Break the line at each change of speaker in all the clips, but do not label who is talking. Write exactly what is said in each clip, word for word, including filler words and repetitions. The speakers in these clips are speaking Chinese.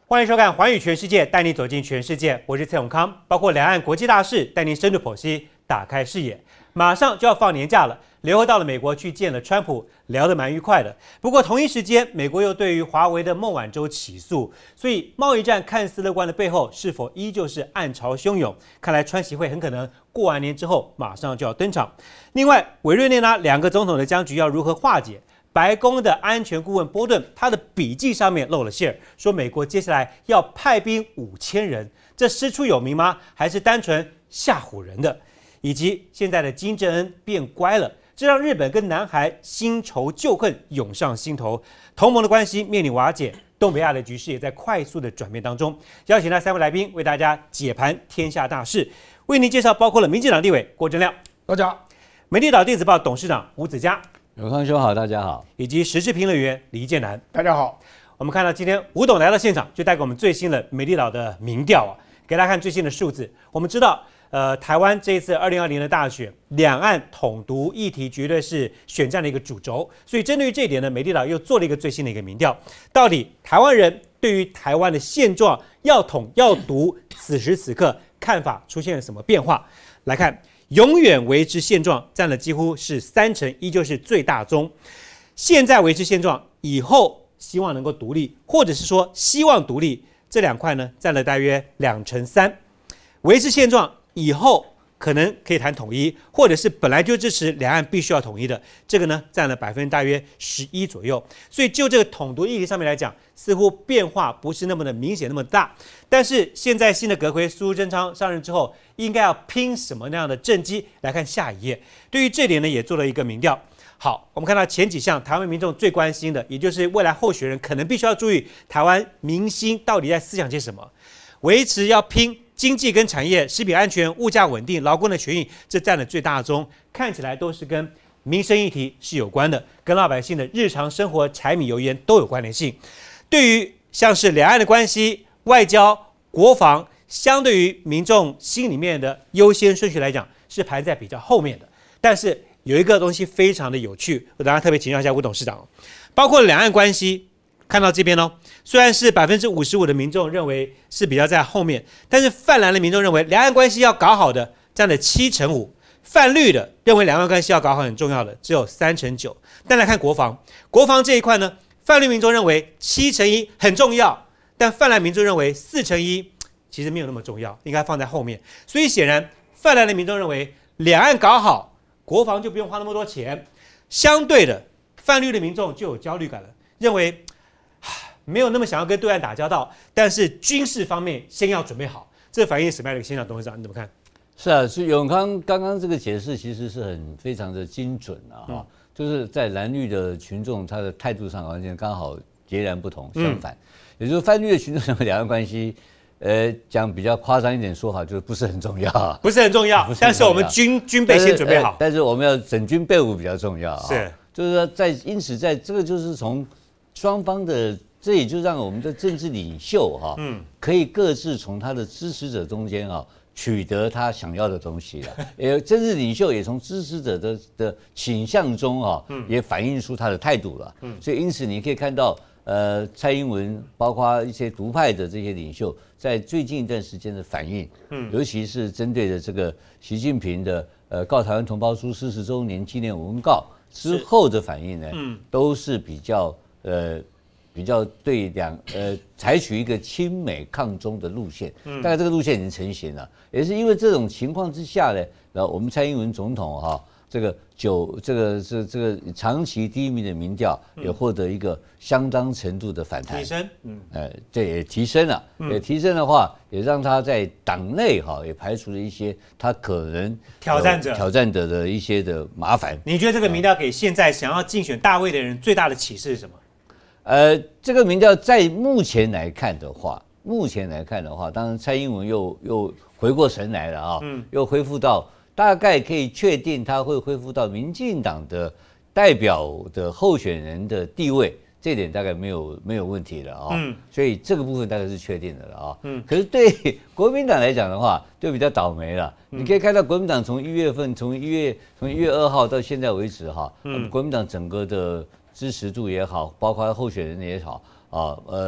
欢迎收看《寰宇全世界》，带你走进全世界。我是蔡永康，包括两岸国际大事，带您深度剖析，打开视野。马上就要放年假了，刘贺到了美国去见了川普，聊得蛮愉快的。不过同一时间，美国又对于华为的孟晚舟起诉，所以贸易战看似乐观的背后，是否依旧是暗潮汹涌？看来川习会很可能过完年之后马上就要登场。另外，委内瑞拉两个总统的僵局要如何化解？白宫的安全顾问波顿，他的笔记上面露了馅儿，说美国接下来要派兵五千人，这师出有名吗？还是单纯吓唬人的？以及现在的金正恩变乖了，这让日本跟南韩新仇旧恨涌上心头，同盟的关系面临瓦解，东北亚的局势也在快速的转变当中。邀请到三位来宾为大家解盘天下大事，为您介绍包括了民进党立委郭正亮，
大家；
美丽岛电子报董事长吴子嘉。
永康兄好，大家好，
以及时事评论员李建南，
大家好。
我们看到今天吴董来到现场，就带给我们最新的美丽岛的民调啊，给大家看最新的数字。我们知道，呃，台湾这一次二零二零的大选，两岸统独议题绝对是选战的一个主轴，所以针对于这一点呢，美丽岛又做了一个最新的一个民调，到底台湾人对于台湾的现状要统要独，此时此刻看法出现了什么变化？来看。永远维持现状占了几乎是三成，依旧是最大宗。现在维持现状，以后希望能够独立，或者是说希望独立，这两块呢占了大约两成三。维持现状以后可能可以谈统一，或者是本来就支持两岸必须要统一的，这个呢占了百分之大约十一左右。所以就这个统独议题上面来讲，似乎变化不是那么的明显那么大。但是现在新的阁揆苏贞昌上任之后，应该要拼什么那样的政绩？来看下一页，对于这点呢，也做了一个民调。好，我们看到前几项台湾民众最关心的，也就是未来候选人可能必须要注意台湾民心到底在思想些什么，维持要拼经济跟产业、食品安全、物价稳定、劳工的权益，这占了最大宗，看起来都是跟民生议题是有关的，跟老百姓的日常生活、柴米油盐都有关联性。对于像是两岸的关系、外交、国防，相对于民众心里面的优先顺序来讲，是排在比较后面的。但是有一个东西非常的有趣，我等下特别请教一下吴董事长，包括两岸关系，看到这边哦，虽然是百分之五十五的民众认为是比较在后面，但是泛蓝的民众认为两岸关系要搞好的占了七成五，泛绿的认为两岸关系要搞好很重要的只有三成九。但来看国防，国防这一块呢，泛绿民众认为七成一很重要，但泛蓝民众认为四成一其实没有那么重要，应该放在后面。所以显然泛蓝的民众认为两岸搞好，国防就不用花那么多钱。相对的，泛绿的民众就有焦虑感了，认为没有那么想要跟对岸打交道，但是军事方面先要准备好。这反映什么样的一个现象？董事长你怎么看？
是啊，是永康刚刚这个解释其实是很非常的精准啊，哈、嗯，就是在蓝绿的群众他的态度上完全刚好截然不同，相反，嗯、也就是泛绿的群众认为两岸关系。呃，讲比较夸张一点说法，就是不是很重要，
不是很重要，但是我们军军备先准备好，
但是我们要整军备伍比较重要啊。
是，
就是说在因此在这个就是从双方的，这也就让我们的政治领袖哈、啊，嗯，可以各自从他的支持者中间啊取得他想要的东西了。也政治领袖也从支持者的的倾向中啊，嗯，也反映出他的态度了。嗯，所以因此你可以看到。呃，蔡英文包括一些独派的这些领袖，在最近一段时间的反应，嗯，尤其是针对的这个习近平的呃告台湾同胞书四十周年纪念文告之后的反应呢，嗯，都是比较呃比较对两呃采取一个亲美抗中的路线，嗯，大概这个路线已经成型了，也是因为这种情况之下呢，然后我们蔡英文总统哈、哦。这个九这个这这个长期第一名的民调也获得一个相当程度的反弹，
提升，嗯，
呃，对，也提升了，嗯、也提升的话，也让他在党内哈也排除了一些他可能
挑战者
挑战者的一些的麻烦。
你觉得这个民调给现在想要竞选大位的人最大的启示是什么？
呃，这个民调在目前来看的话，目前来看的话，当然蔡英文又又回过神来了啊，嗯，又恢复到。大概可以确定他会恢复到民进党的代表的候选人的地位，这点大概没有没有问题了啊、哦。嗯，所以这个部分大概是确定的了啊、哦。嗯，可是对国民党来讲的话，就比较倒霉了。嗯、你可以看到国民党从一月份，从一月从一月二号到现在为止哈，嗯，国民党整个的支持度也好，包括候选人也好啊，呃，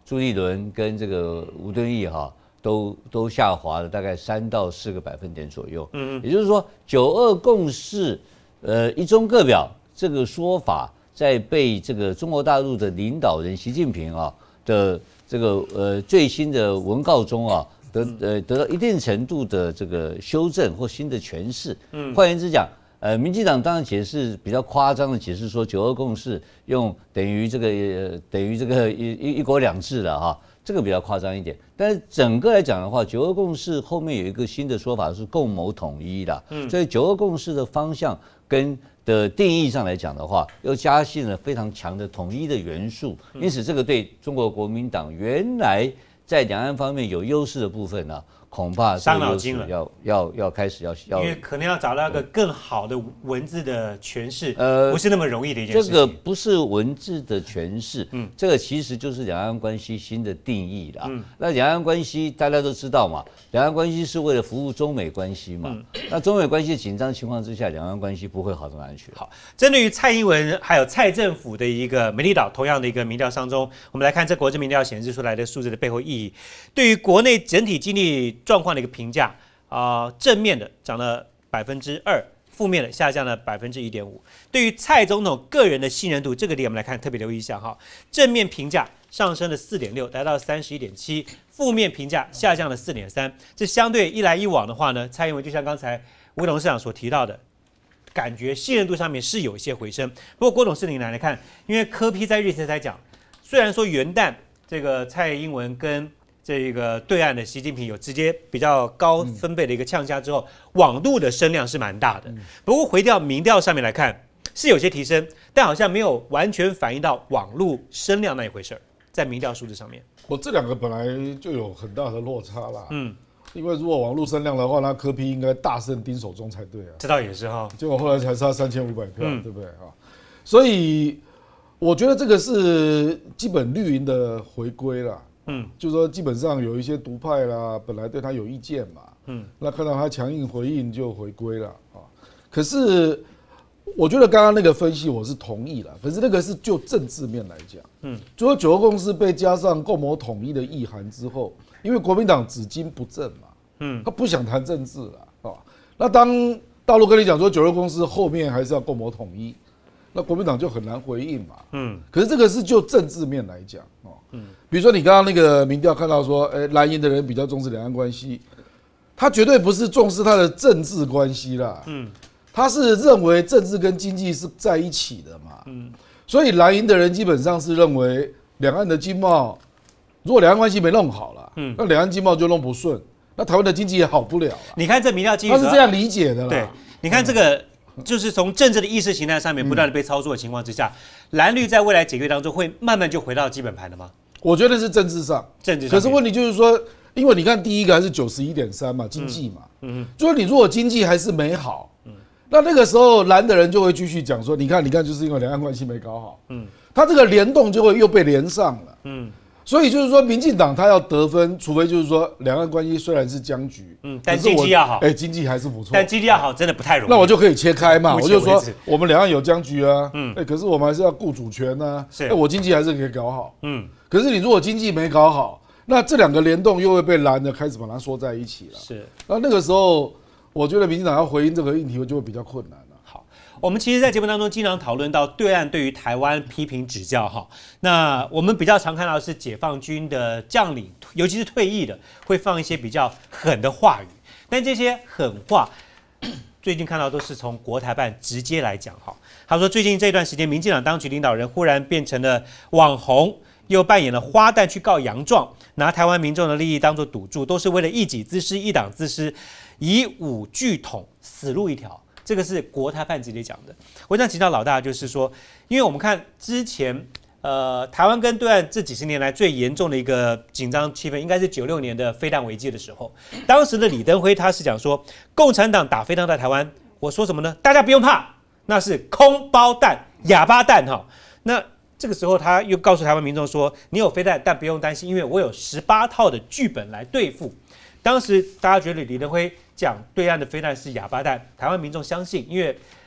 朱立伦跟这个吴敦义哈、啊，都都下滑了大概三到四个百分点左右。嗯，也就是说九二共识，呃，一中各表这个说法，在被这个中国大陆的领导人习近平啊的这个呃最新的文告中啊。得呃得到一定程度的这个修正或新的诠释。嗯，换言之讲，呃，民进党当然解释比较夸张的解释说，九二共识用等于这个、呃、等于这个一一一国两制了哈，这个比较夸张一点。但是整个来讲的话，九二共识后面有一个新的说法是共谋统一的。嗯，所以九二共识的方向跟的定义上来讲的话，又加进了非常强的统一的元素。因此，这个对中国国民党原来在两岸方面有优势的部分呢、啊，恐怕
伤脑筋了，
要要要开始要要，
因为可能要找到一个更好的文字的诠释，呃，不是那么容易的一件事情。
这个不是文字的诠释，嗯，这个其实就是两岸关系新的定义啦。嗯，那两岸关系大家都知道嘛，两岸关系是为了服务中美关系嘛。嗯，那中美关系紧张情况之下，两岸关系不会好到哪里去。
好，针对于蔡英文还有蔡政府的一个美丽岛同样的一个民调当中，我们来看这国政民调显示出来的数字的背后意义。对于国内整体经济状况的一个评价啊、呃，正面的涨了百分之二，负面的下降了百分之一点五。对于蔡总统个人的信任度，这个点我们来看，特别留意一下哈。正面评价上升了四点六，达到三十一点七；负面评价下降了四点三。这相对一来一往的话呢，蔡英文就像刚才吴董事长所提到的，感觉信任度上面是有一些回升。不过郭董事长来看，因为柯 P 在日前才讲，虽然说元旦这个蔡英文跟这个对岸的习近平有直接比较高分贝的一个呛下之后，网路的声量是蛮大的。不过回到民调上面来看，是有些提升，但好像没有完全反映到网路声量那一回事儿，在民调数字上面。
我这两个本来就有很大的落差啦。嗯，因为如果网路声量的话，那柯 P 应该大胜丁守中才对啊。
这倒也是哈。
结果后来才差三千五百票，嗯、对不对啊？所以我觉得这个是基本绿营的回归啦。嗯，就说基本上有一些独派啦，本来对他有意见嘛，嗯，那看到他强硬回应就回归了啊。可是我觉得刚刚那个分析我是同意了，可是那个是就政治面来讲，嗯，就说九二共识被加上共谋统一的意涵之后，因为国民党只经不正嘛，嗯，他不想谈政治了啊。那当大陆跟你讲说九二共识后面还是要共谋统一，那国民党就很难回应嘛，嗯，可是这个是就政治面来讲哦，嗯，比如说你刚刚那个民调看到说，哎，蓝营的人比较重视两岸关系，他绝对不是重视他的政治关系啦，嗯，他是认为政治跟经济是在一起的嘛，嗯，所以蓝营的人基本上是认为两岸的经贸，如果两岸关系没弄好了，嗯，那两岸经贸就弄不顺，那台湾的经济也好不了啦。
你看这民调基
他是这样理解的啦，
对，你看这个。就是从政治的意识形态上面不断的被操作的情况之下，蓝绿在未来几个月当中会慢慢就回到基本盘的吗？
我觉得是政治上，
政治上。
可是问题就是说，因为你看第一个还是九十一点三嘛，经济嘛，嗯嗯，就是你如果经济还是没好，嗯，那那个时候蓝的人就会继续讲说，你看你看，就是因为两岸关系没搞好，嗯，他这个联动就会又被连上了，嗯。所以就是说，民进党他要得分，除非就是说两岸关系虽然是僵局，嗯，
但经济要好，
哎，经济还是不错。
但经济要好真的不太容易。
那我就可以切开嘛，我就说我们两岸有僵局啊，嗯，哎，可是我们还是要顾主权啊，是，哎，我经济还是可以搞好，嗯，可是你如果经济没搞好，那这两个联动又会被蓝的开始把它说在一起了，是。那那个时候，我觉得民进党要回应这个议题就会比较困难。
我们其实，在节目当中经常讨论到对岸对于台湾批评指教哈。那我们比较常看到的是解放军的将领，尤其是退役的，会放一些比较狠的话语。但这些狠话，最近看到都是从国台办直接来讲哈。他说，最近这段时间，民进党当局领导人忽然变成了网红，又扮演了花旦去告洋状，拿台湾民众的利益当作赌注，都是为了一己之私、一党之私，以武拒统，死路一条。这个是国台办直接讲的。我想请教老大，就是说，因为我们看之前，呃，台湾跟对岸这几十年来最严重的一个紧张气氛，应该是九六年的飞弹危机的时候。当时的李登辉他是讲说，共产党打飞弹在台湾，我说什么呢？大家不用怕，那是空包弹、哑巴弹哈。那这个时候他又告诉台湾民众说，你有飞弹，但不用担心，因为我有十八套的剧本来对付。当时大家觉得李登辉讲对岸的飞弹是哑巴弹，台湾民众相信，因为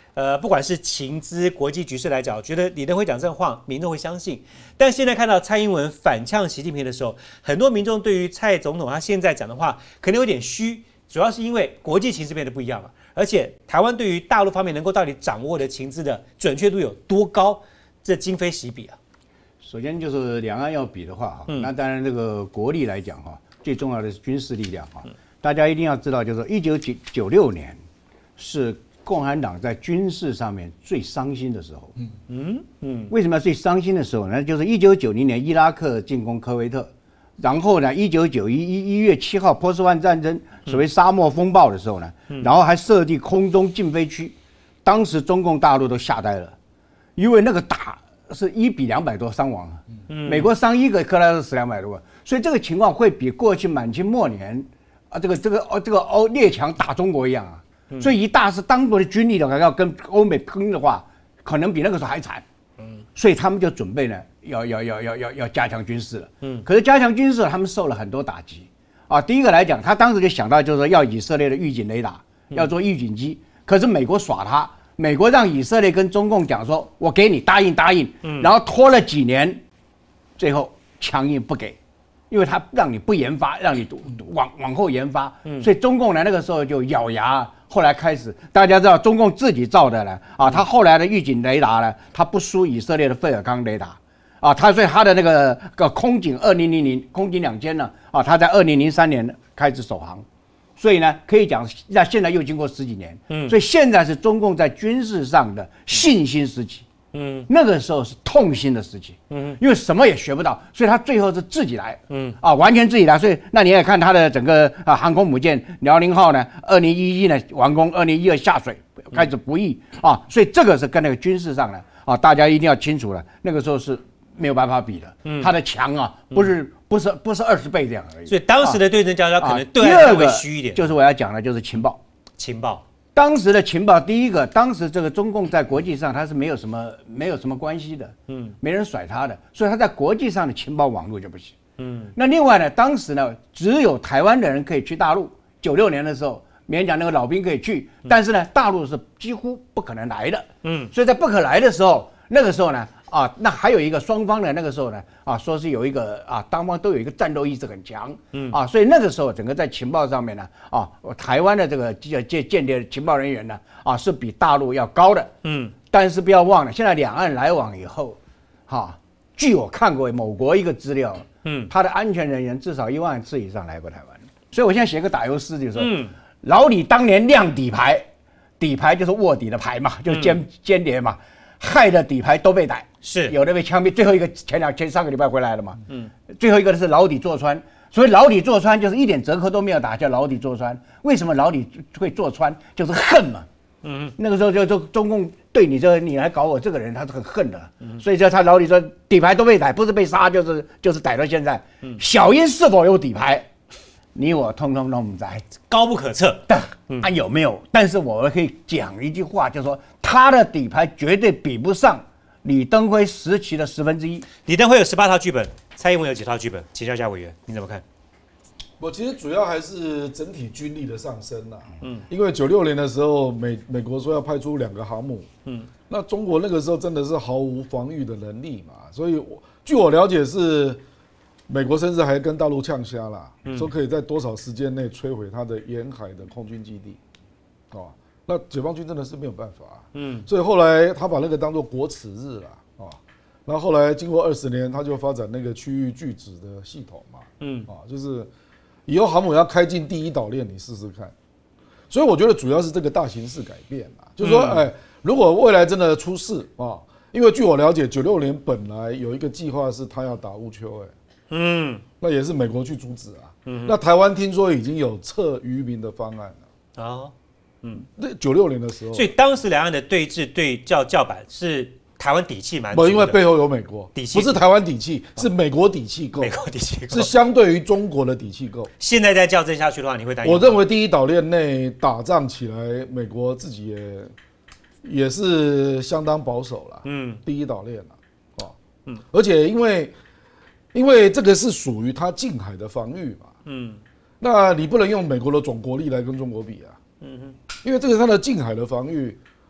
呃，不管是情资、国际局势来讲，我觉得李登辉讲这话，民众会相信。但现在看到蔡英文反呛习近平的时候，很多民众对于蔡总统他现在讲的话可能有点虚，主要是因为国际情势变得不一样了，而且台湾对于大陆方面能够到底掌握的情资的准确度有多高，这今非昔比啊。
首先就是两岸要比的话哈，嗯、那当然这个国力来讲哈，最重要的是军事力量哈。嗯、大家一定要知道，就是一九九六年是共产党在军事上面最伤心的时候。嗯嗯嗯。为什么要最伤心的时候呢？就是一九九零年伊拉克进攻科威特，然后呢，一九九一一一月七号波斯湾战争，所谓沙漠风暴的时候呢，嗯、然后还设立空中禁飞区，当时中共大陆都吓呆了，因为那个打是一比两百多伤亡，嗯、美国伤一个，克拉是死两百多个，所以这个情况会比过去满清末年啊，这个这个哦这个欧列强打中国一样啊。所以一大是当国的军力的话，要跟欧美拼的话，可能比那个时候还惨。嗯，所以他们就准备呢，要要要要要要加强军事了。嗯，可是加强军事，他们受了很多打击啊。第一个来讲，他当时就想到就是说要以色列的预警雷达，要做预警机。可是美国耍他，美国让以色列跟中共讲说，我给你答应答应，嗯，然后拖了几年，最后强硬不给。因为他让你不研发，让你往往后研发，嗯、所以中共呢那个时候就咬牙，后来开始大家知道中共自己造的呢，啊，他后来的预警雷达呢，他不输以色列的费尔康雷达，啊，他所以他的那个个空警二零零零空警两千呢，啊，他在二零零三年开始首航，所以呢可以讲，那现在又经过十几年，嗯，所以现在是中共在军事上的信心时期。嗯，那个时候是痛心的时期，嗯，因为什么也学不到，所以他最后是自己来，嗯，啊，完全自己来，所以那你也看他的整个啊航空母舰辽宁号呢，二零一一呢完工，二零一二下水开始服役啊，所以这个是跟那个军事上呢啊，大家一定要清楚了，那个时候是没有办法比的，嗯，他的强啊不是、嗯、不是不是二十倍这样而已，
所以当时的对症下药可能对
岸
会虚一点，
就是我要讲的就是情报，
情报。
当时的情报，第一个，当时这个中共在国际上它是没有什么没有什么关系的，嗯，没人甩他的，所以他在国际上的情报网络就不行，嗯。那另外呢，当时呢，只有台湾的人可以去大陆。九六年的时候，勉强那个老兵可以去，但是呢，大陆是几乎不可能来的，嗯。所以在不可来的时候，那个时候呢，啊，那还有一个双方的那个时候呢，啊，说是有一个啊，双方都有一个战斗意志很强，嗯啊，所以那个时候整个在情报上面呢，啊，台湾的这个间间谍情报人员呢，啊，是比大陆要高的，嗯，但是不要忘了，现在两岸来往以后，哈、啊，据我看过某国一个资料，嗯，他的安全人员至少一万次以上来过台湾，所以我现在写个打油诗，就是说，嗯，老李当年亮底牌，底牌就是卧底的牌嘛，就是间、嗯、间谍嘛。害的底牌都被逮，
是
有的被枪毙，最后一个前两前上个礼拜回来了嘛，嗯，最后一个是牢底坐穿，所以牢底坐穿就是一点折扣都没有打，叫牢底坐穿。为什么牢底会坐穿？就是恨嘛，嗯，那个时候就就中共对你这你来搞我这个人，他是很恨的，嗯，所以说他牢底说底牌都被逮，不是被杀就是就是逮到现在，嗯，小英是否有底牌？你我通通都不知，
高不可测。
但啊有没有？但是我可以讲一句话，就是说他的底牌绝对比不上李登辉时期的十分之一。
李登辉有十八套剧本，蔡英文有几套剧本？请教一下委员，你怎么看？
我其实主要还是整体军力的上升啦。嗯，因为九六年的时候，美美国说要派出两个航母，嗯，那中国那个时候真的是毫无防御的能力嘛，所以我据我了解是。美国甚至还跟大陆呛虾啦，嗯、说可以在多少时间内摧毁他的沿海的空军基地，哦，那解放军真的是没有办法，嗯，所以后来他把那个当作国耻日啦，哦，然后后来经过二十年，他就发展那个区域拒止的系统嘛，嗯，啊，就是以后航母要开进第一岛链，你试试看，所以我觉得主要是这个大形势改变啦，就是说，哎，如果未来真的出事啊，因为据我了解，九六年本来有一个计划是他要打乌丘，哎。嗯，那也是美国去阻止啊。嗯，那台湾听说已经有撤渔民的方案了。哦，嗯，那九六年的时候，
所以当时两岸的对峙对叫叫板是台湾底气蛮足
的，因为背后有美国
底气，
不是台湾底气，是美国底气够，
美国底气够，
是相对于中国的底气够。
现在再校正下去的话，你会担心？
我认为第一岛链内打仗起来，美国自己也也是相当保守了。嗯，第一岛链了，哦，嗯，而且因为。因为这个是属于它近海的防御嘛，嗯，那你不能用美国的总国力来跟中国比啊，嗯哼，因为这个是它的近海的防御，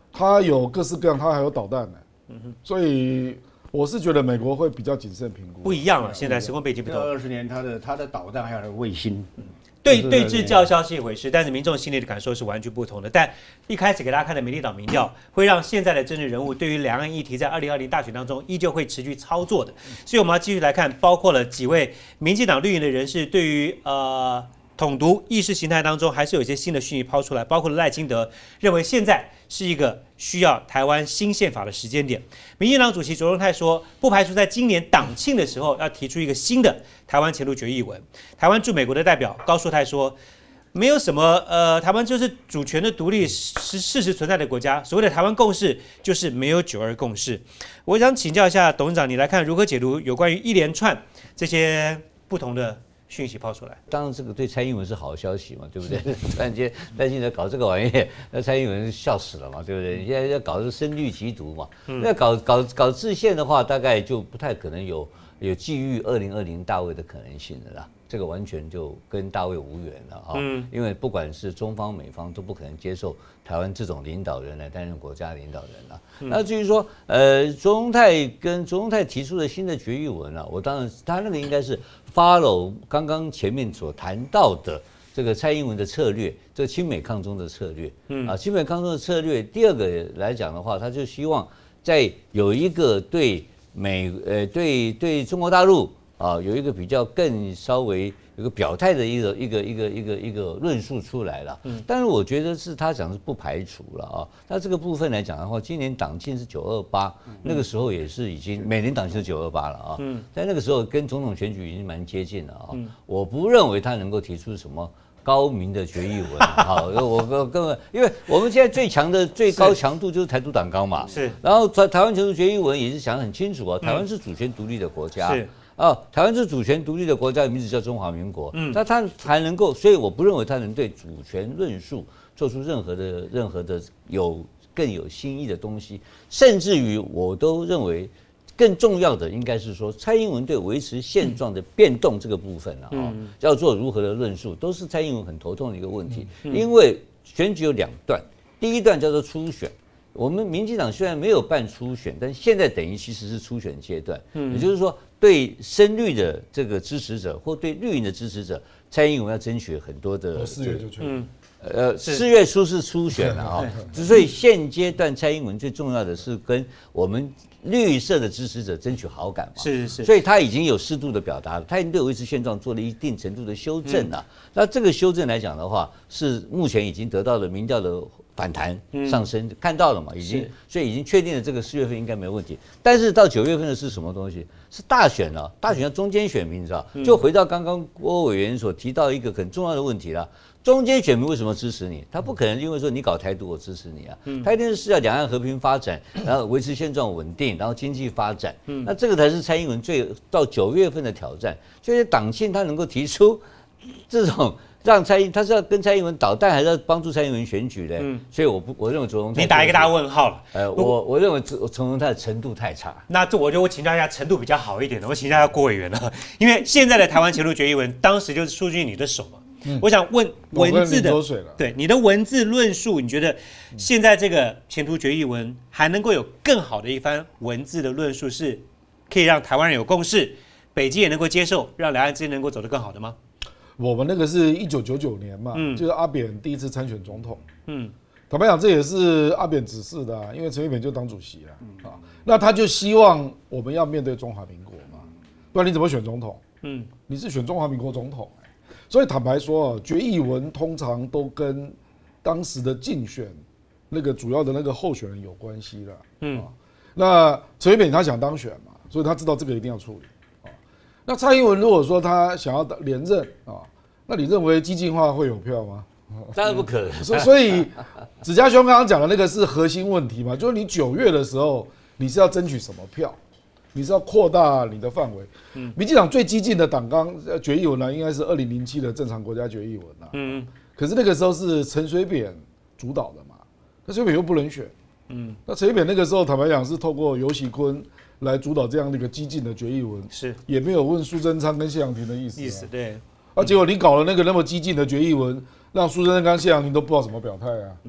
它有各式各样，它还有导弹呢。嗯、所以我是觉得美国会比较谨慎评估。
不一样了，现在时空背景不同。
二十年，它的它的导弹还有卫星。
对对峙叫嚣是一回事，但是民众心里的感受是完全不同的。但一开始给大家看的美丽岛民调，会让现在的政治人物对于两岸议题在二零二零大选当中依旧会持续操作的。所以我们要继续来看，包括了几位民进党绿营的人士对于呃统独意识形态当中还是有一些新的讯息抛出来，包括了赖清德认为现在是一个需要台湾新宪法的时间点。民进党主席卓荣泰说，不排除在今年党庆的时候要提出一个新的台湾前途决议文。台湾驻美国的代表高树泰说，没有什么呃，台湾就是主权的独立是事实存在的国家，所谓的台湾共识就是没有九二共识。我想请教一下董事长，你来看如何解读有关于一连串这些不同的讯息抛出来？
当然，这个对蔡英文是好消息嘛，对不对？突然间担心的搞这个玩意，那蔡英文笑死了嘛，对不对？现在要搞这深绿极独嘛，那搞搞搞制宪的话，大概就不太可能有有觊觎二零二零大位的可能性的啦。这个完全就跟大卫无缘了啊！嗯，因为不管是中方、美方都不可能接受台湾这种领导人来担任国家领导人了。嗯、那至于说，呃，卓荣泰跟卓荣泰提出的新的决议文啊，我当然他那个应该是 follow 刚刚前面所谈到的这个蔡英文的策略，这个亲美抗中的策略。嗯啊，亲美抗中的策略，第二个来讲的话，他就希望在有一个对美呃对对中国大陆。啊，有一个比较更稍微有个表态的一个一个一个一个一个论述出来了，嗯，但是我觉得是他讲是不排除了啊。那这个部分来讲的话，今年党庆是九二八，那个时候也是已经每年党庆是九二八了啊，嗯，在那个时候跟总统选举已经蛮接近了啊，嗯，我不认为他能够提出什么高明的决议文，好，我根本因为我们现在最强的最高强度就是台独党纲嘛，
是，
然后台台湾前途决议文也是讲得很清楚啊，台湾是主权独立的国家，是。哦，台湾是主权独立的国家，名字叫中华民国。嗯，那他才能够，所以我不认为他能对主权论述做出任何的任何的有更有新意的东西，甚至于我都认为更重要的应该是说，蔡英文对维持现状的变动这个部分啊，哦，要做如何的论述，都是蔡英文很头痛的一个问题。因为选举有两段，第一段叫做初选。我们民进党虽然没有办初选，但现在等于其实是初选阶段，嗯，也就是说，对深绿的这个支持者或对绿营的支持者，蔡英文要争取很多的。
四月就去，
嗯，呃，四月初是初选了啊，所以现阶段蔡英文最重要的是跟我们绿色的支持者争取好感嘛，
是是是，
所以他已经有适度的表达了，他已经对维持现状做了一定程度的修正了。那这个修正来讲的话，是目前已经得到了民调的反弹上升，嗯、看到了嘛，已经，所以已经确定了这个四月份应该没问题。但是到九月份的是什么东西？是大选了，大选要中间选民，你知道？就回到刚刚郭委员所提到一个很重要的问题了。中间选民为什么支持你？他不可能因为说你搞台独我支持你啊，他一定是要两岸和平发展，然后维持现状稳定，然后经济发展。那这个才是蔡英文最到九月份的挑战。所以党庆他能够提出这种让蔡英，他是要跟蔡英文捣蛋，还是要帮助蔡英文选举的？嗯，所以我不，我认为卓荣泰，
你打一个大问号了。
呃，我我认为卓荣泰的程度太差。
那这我就我请教一下程度比较好一点的，我请教一下郭委员了，因为现在的台湾前途决议文，当时就是出自于你的手嘛。嗯、我想问文字的，对你的文字论述，你觉得现在这个前途决议文还能够有更好的一番文字的论述，是可以让台湾人有共识，北京也能够接受，让两岸之间能够走得更好的吗？
我们那个是一九九九年嘛，嗯、就是阿扁第一次参选总统。嗯，坦白讲，这也是阿扁指示的、啊，因为陈水扁就当主席啊，嗯、啊，那他就希望我们要面对中华民国嘛，不然你怎么选总统？嗯，你是选中华民国总统、欸。所以坦白说啊，决议文通常都跟当时的竞选那个主要的那个候选人有关系啦。嗯，那陈水扁他想当选嘛，所以他知道这个一定要处理。啊，那蔡英文如果说他想要连任啊，那你认为激进化会有票吗？
当然不可能。
所以，所以子嘉兄刚刚讲的那个是核心问题嘛，就是你九月的时候你是要争取什么票？你是要扩大你的范围。嗯，民进党最激进的党纲决议文呢，应该是二零零七的正常国家决议文啊。嗯，可是那个时候是陈水扁主导的嘛，那陈水扁又不能选。嗯，那陈水扁那个时候坦白讲是透过游锡堃来主导这样的一个激进的决议文，是也没有问苏贞昌跟谢长廷的意思、啊。意思对。啊，结果你搞了那个那么激进的决议文，让苏贞昌跟谢长廷都不知道怎么表态啊。嗯，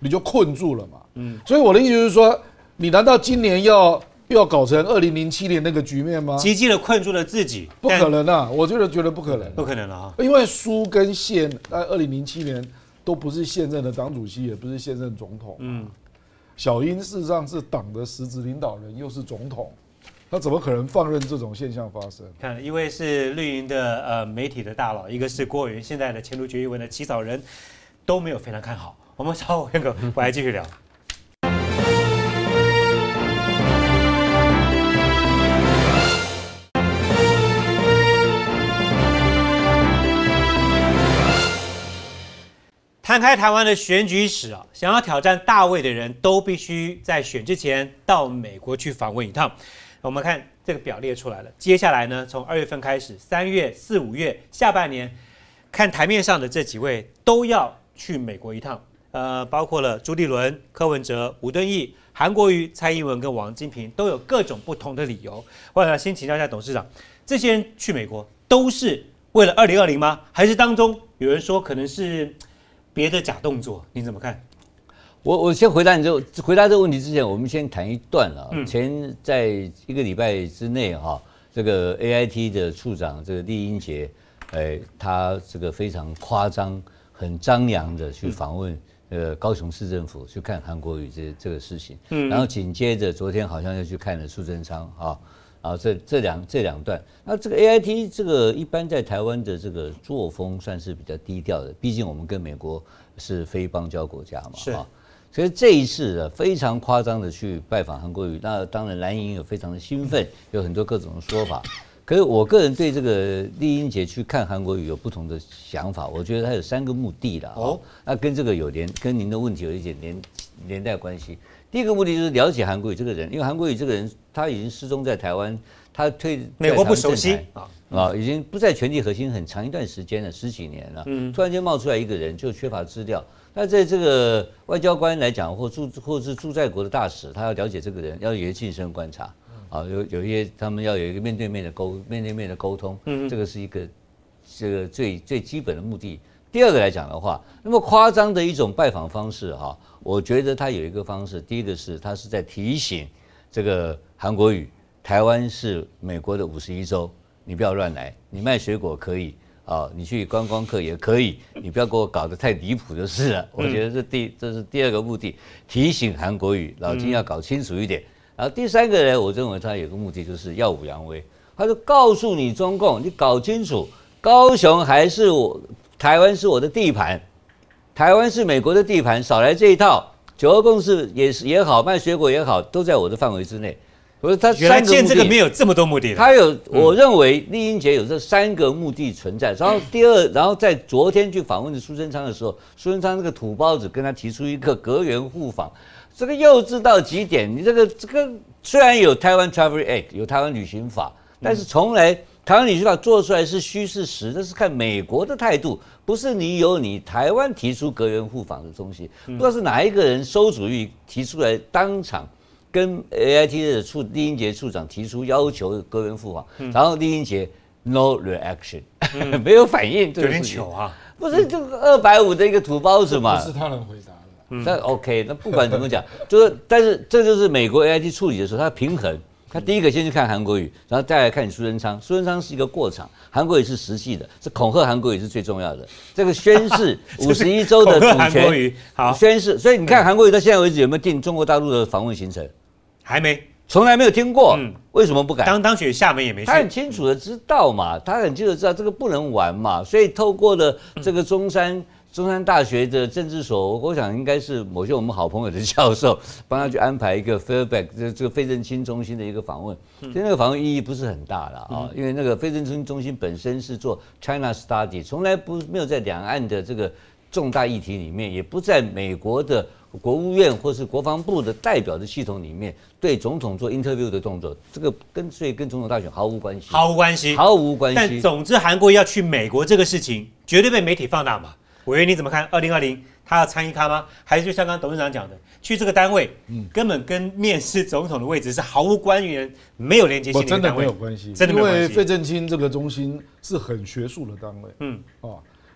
你就困住了嘛。嗯，所以我的意思就是说，你难道今年要又要搞成二零零七年那个局面吗？
激进的困住了自己，
不可能啊！我觉得觉得不可能，
不可能了啊！
因为苏跟谢在二零零七年都不是现任的党主席，也不是现任总统。嗯，小英事实上是党的实质领导人，又是总统。那怎么可能放任这种现象发生？
看，一位是绿营的呃媒体的大佬，一个是郭委员，现在的前途决议文的起草人，都没有非常看好。我们稍后片刻回来继续聊。摊开台湾的选举史啊，想要挑战大位的人都必须在选之前到美国去访问一趟。我们看这个表列出来了。接下来呢，从二月份开始，三月、四五月下半年，看台面上的这几位都要去美国一趟。呃，包括了朱立伦、柯文哲、吴敦义、韩国瑜、蔡英文跟王金平，都有各种不同的理由。我想先请教一下董事长，这些人去美国都是为了二零二零吗？还是当中有人说可能是别的假动作？你怎么看？
我我先回答你这回答这个问题之前，我们先谈一段啊。嗯、前在一个礼拜之内哈、啊，这个 A I T 的处长这个厉英杰，哎，他这个非常夸张、很张扬的去访问呃高雄市政府，去看韩国瑜这这个事情。嗯，然后紧接着昨天好像又去看了苏贞昌啊。啊，这这两这两段，那这个 A I T 这个一般在台湾的这个作风算是比较低调的，毕竟我们跟美国是非邦交国家嘛，
是啊。
所以这一次啊，非常夸张的去拜访韩国瑜，那当然蓝营有非常的兴奋，有很多各种的说法。可是我个人对这个厉英杰去看韩国瑜有不同的想法，我觉得他有三个目的啦。哦，那跟这个有连跟您的问题有一点连连带关系。第一个目的就是了解韩国瑜这个人，因为韩国瑜这个人他已经失踪在台湾，他退
美国不熟悉
啊啊，已经不在权力核心很长一段时间了，十几年了。嗯，突然间冒出来一个人，就缺乏资料。那在这个外交官来讲，或驻或是驻在国的大使，他要了解这个人，要有一些近身观察。啊，有有一些他们要有一个面对面的沟面对面的沟通，嗯，这个是一个这个最最基本的目的。第二个来讲的话，那么夸张的一种拜访方式哈，我觉得他有一个方式，第一个是他是在提醒这个韩国瑜，台湾是美国的五十一州，你不要乱来，你卖水果可以啊，你去观光客也可以，你不要给我搞得太离谱就是了。我觉得这第这是第二个目的，提醒韩国瑜老金要搞清楚一点。然后第三个呢，我认为他有个目的就是耀武扬威，他就告诉你中共，你搞清楚，高雄还是我，台湾是我的地盘，台湾是美国的地盘，少来这一套。九二共识也是也好，卖水果也好，都在我的范围之内。我说他
原来见这个没有这么多目的，
他有，我认为厉英杰有这三个目的存在。然后第二，然后在昨天去访问的苏贞昌的时候，苏贞昌那个土包子跟他提出一个阁员互访。这个幼稚到极点，你这个这个虽然有台湾 Travel Act 有台湾旅行法，但是从来台湾旅行法做出来是虚是实，那是看美国的态度，不是你有你台湾提出阁员互访的东西，不知道是哪一个人馊主意提出来，当场跟 A I T 的处厉英杰处长提出要求阁员互访，然后厉英杰 no reaction， 没有反应，
有点糗啊，
不是这个二百五的一个土包子嘛，
不是他能回答。
那 OK， 那不管怎么讲，就是，但是这就是美国 A I T 处理的时候，它平衡。他第一个先去看韩国瑜，然后再来看苏贞昌。苏贞昌是一个过场，韩国瑜是实际的，是恐吓韩国瑜是最重要的。这个宣示五十一州的主权，
好
宣示。所以你看韩国瑜到现在为止有没有定中国大陆的访问行程？
还没，
从来没有听过。嗯，为什么不敢？
当当选厦门也没去。
他很清楚的知道嘛，他很清楚的知道这个不能玩嘛，所以透过了这个中山。中山大学的政治所，我想应该是某些我们好朋友的教授帮他去安排一个 Fairback 这这个费正清中心的一个访问，其实那个访问意义不是很大了啊，因为那个费正清中心本身是做 China Study， 从来不没有在两岸的这个重大议题里面，也不在美国的国务院或是国防部的代表的系统里面对总统做 interview 的动作，这个跟所以跟总统大选毫无关系，
毫无关系，
毫无关系。
但总之，韩国要去美国这个事情，绝对被媒体放大嘛。委员你怎么看？二零二零他要参与咖吗？还是就像刚刚董事长讲的，去这个单位，嗯，根本跟面试总统的位置是毫无关联，没有连接性的单位，
真的没有关系，
真的没有关系。
因为费正清这个中心是很学术的单位，嗯，哦，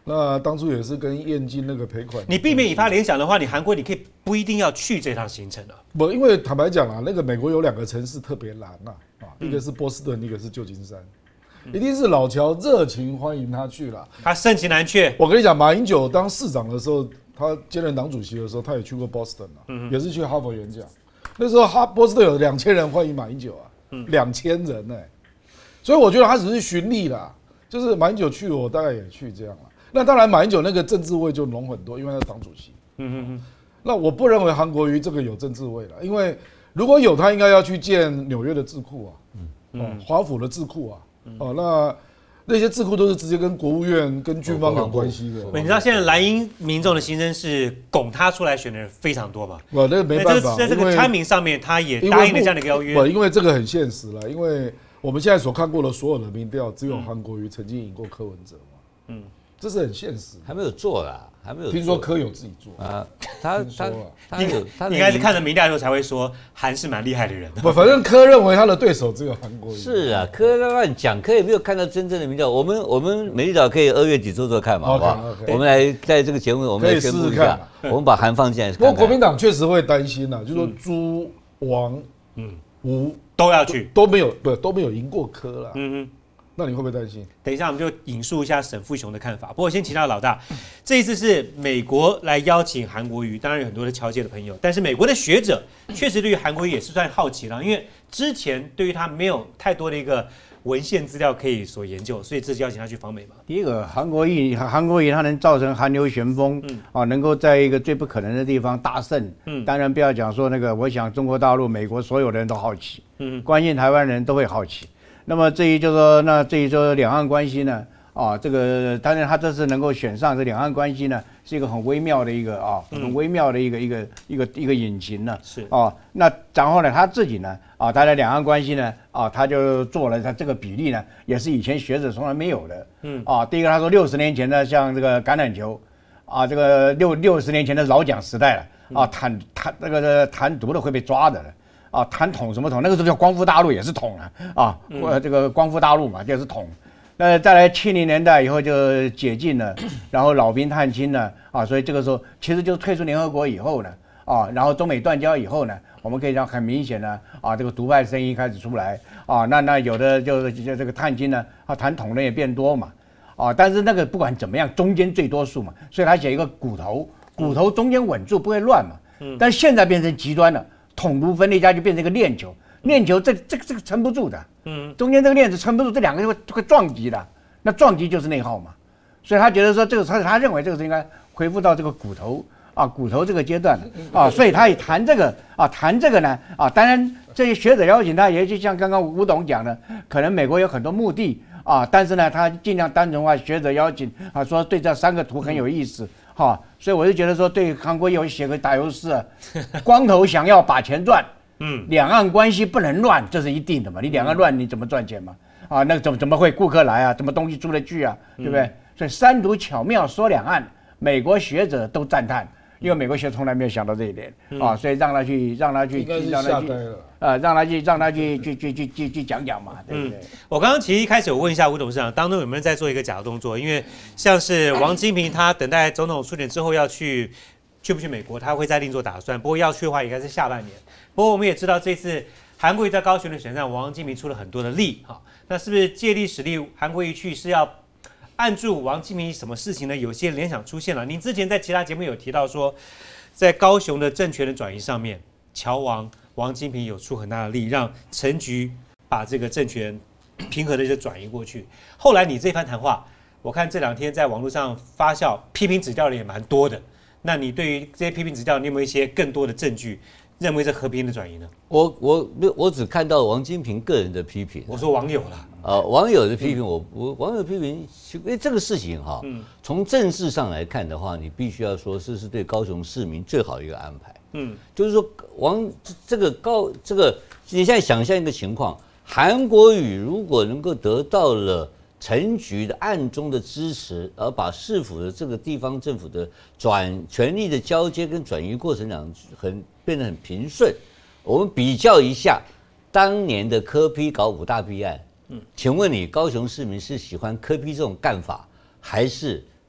那当初也是跟燕京那个赔款，
你避免引发联想的话，你韩国你可以不一定要去这趟行程啊。
不，因为坦白讲啊，那个美国有两个城市特别蓝呐，啊，一个是波士顿，一个是旧金山，一定是老乔热情欢迎他去了。
他盛情难却。
我跟你讲，马英九当市长的时候，他兼任党主席的时候，他也去过波士顿啊，也是去哈佛演讲。那时候哈波士顿有两千人欢迎马英九啊，两千人呢、欸，所以我觉得他只是循例啦，就是马英九去，我大概也去这样了。那当然，马英九那个政治味就浓很多，因为他是党主席。嗯哼哼。那我不认为韩国瑜这个有政治味了，因为如果有，他应该要去见纽约的智库啊，嗯，哦，华府的智库啊，哦，那那些智库都是直接跟国务院、跟军方有关系的。
你知道现在蓝营民众的心声是拱他出来选的人非常多嘛？
我那没办法，
在这个参名上面，他也答应了这样的一个邀约。
不，因为这个很现实了，因为我们现在所看过的所有的民调，只有韩国瑜曾经赢过柯文哲嘛。嗯，这是很现实。
还没有做啦，还没有。
听说柯有自己做
啊，他他
他有，他应该是看了民调以后才会说韩是蛮厉害的人。
不，反正柯认为他的对手只有韩国瑜。
是啊，柯乱讲，柯也没有看到真正的民调。我们我们美丽岛可以二月底做做看嘛，好不好？我们来在这个节目，我们来宣布一下，我们把韩放进来。
不过国民党确实会担心呐，就是说朱、王、嗯、吴
都要去，
都没有不都没有赢过柯啦。嗯哼。那你会不会担心？
等一下，我们就引述一下沈富雄的看法。不过先请教老大，这一次是美国来邀请韩国瑜，当然有很多的侨界的朋友，但是美国的学者确实对于韩国瑜也是算好奇了，因为之前对于他没有太多的一个文献资料可以所研究，所以这次邀请他去访美嘛。
第一个，韩国瑜，韩国瑜他能造成韩流旋风，嗯，啊，能够在一个最不可能的地方大胜，嗯，当然不要讲说那个，我想中国大陆、美国所有的人都好奇，嗯，关心台湾人都会好奇。那么至于就说，那至于说两岸关系呢，啊，这个当然他这次能够选上这两岸关系呢，是一个很微妙的一个啊，很微妙的一个一个一个一个引擎呢，是啊，那然后呢他自己呢，啊，他的两岸关系呢，啊，他就做了他这个比例呢，也是以前学者从来没有的，嗯，啊，第一个他说六十年前的像这个橄榄球，啊，这个六六十年前的老蒋时代了，啊，谈谈那个谈毒的会被抓的了。啊，谈统什么统？那个时候叫光复大陆也是统啊，啊，嗯、这个光复大陆嘛，就是统。那再来七零年代以后就解禁了，然后老兵探亲了啊，所以这个时候其实就退出联合国以后呢，啊，然后中美断交以后呢，我们可以让很明显的啊，这个独派声音开始出来啊，那那有的就是就这个探亲呢，啊，谈统的也变多嘛，啊，但是那个不管怎么样，中间最多数嘛，所以他写一个骨头，骨头中间稳住不会乱嘛，嗯，但现在变成极端了。统独分裂家就变成一个链球，链球这这个这个撑不住的，嗯，中间这个链子撑不住，这两个就会会撞击的，那撞击就是内耗嘛，所以他觉得说这个他他认为这个是应该恢复到这个骨头啊骨头这个阶段啊，所以他也谈这个啊谈这个呢啊，当然这些学者邀请他，也就像刚刚吴董讲的，可能美国有很多目的啊，但是呢他尽量单纯化学者邀请啊，说对这三个图很有意思。哈，所以我就觉得说，对韩国有写个打油诗啊，光头想要把钱赚，嗯，两岸关系不能乱，这是一定的嘛。你两岸乱，你怎么赚钱嘛？啊，那怎么怎么会顾客来啊？怎么东西出得去啊？对不对？所以三读巧妙说两岸，美国学者都赞叹，因为美国学者从来没有想到这一点啊，所以让他去，让他去，让他去，呃，让他去，让他去，去去去去去讲讲嘛，对不对？
嗯、我刚刚其实一开始我问一下吴董事长，当中有没有人在做一个假动作？因为像是王金平，他等待总统初选之后要去，去不去美国，他会再另做打算。不过要去的话，应该是下半年。不过我们也知道，这次韩国瑜在高雄的选战，王金平出了很多的力，哈，那是不是借力使力？韩国瑜去是要按住王金平什么事情呢？有些联想出现了。您之前在其他节目有提到说，在高雄的政权的转移上面，乔王。王金平有出很大的力，让陈菊把这个政权平和的就转移过去。后来你这番谈话，我看这两天在网络上发酵，批评指教的也蛮多的。那你对于这些批评指教，你有没有一些更多的证据，认为这和平的转移呢？
我我我只看到王金平个人的批评，
我说网友啦，
呃，网友的批评，我我网友批评，因为这个事情哈，从政治上来看的话，你必须要说这是对高雄市民最好的一个安排。嗯，就是说王这个高这个，你现在想象一个情况，韩国瑜如果能够得到了陈菊的暗中的支持，而把市府的这个地方政府的转权力的交接跟转移过程上很变得很平顺。我们比较一下当年的柯 P 搞五大弊案，嗯，请问你高雄市民是喜欢柯 P 这种干法，还是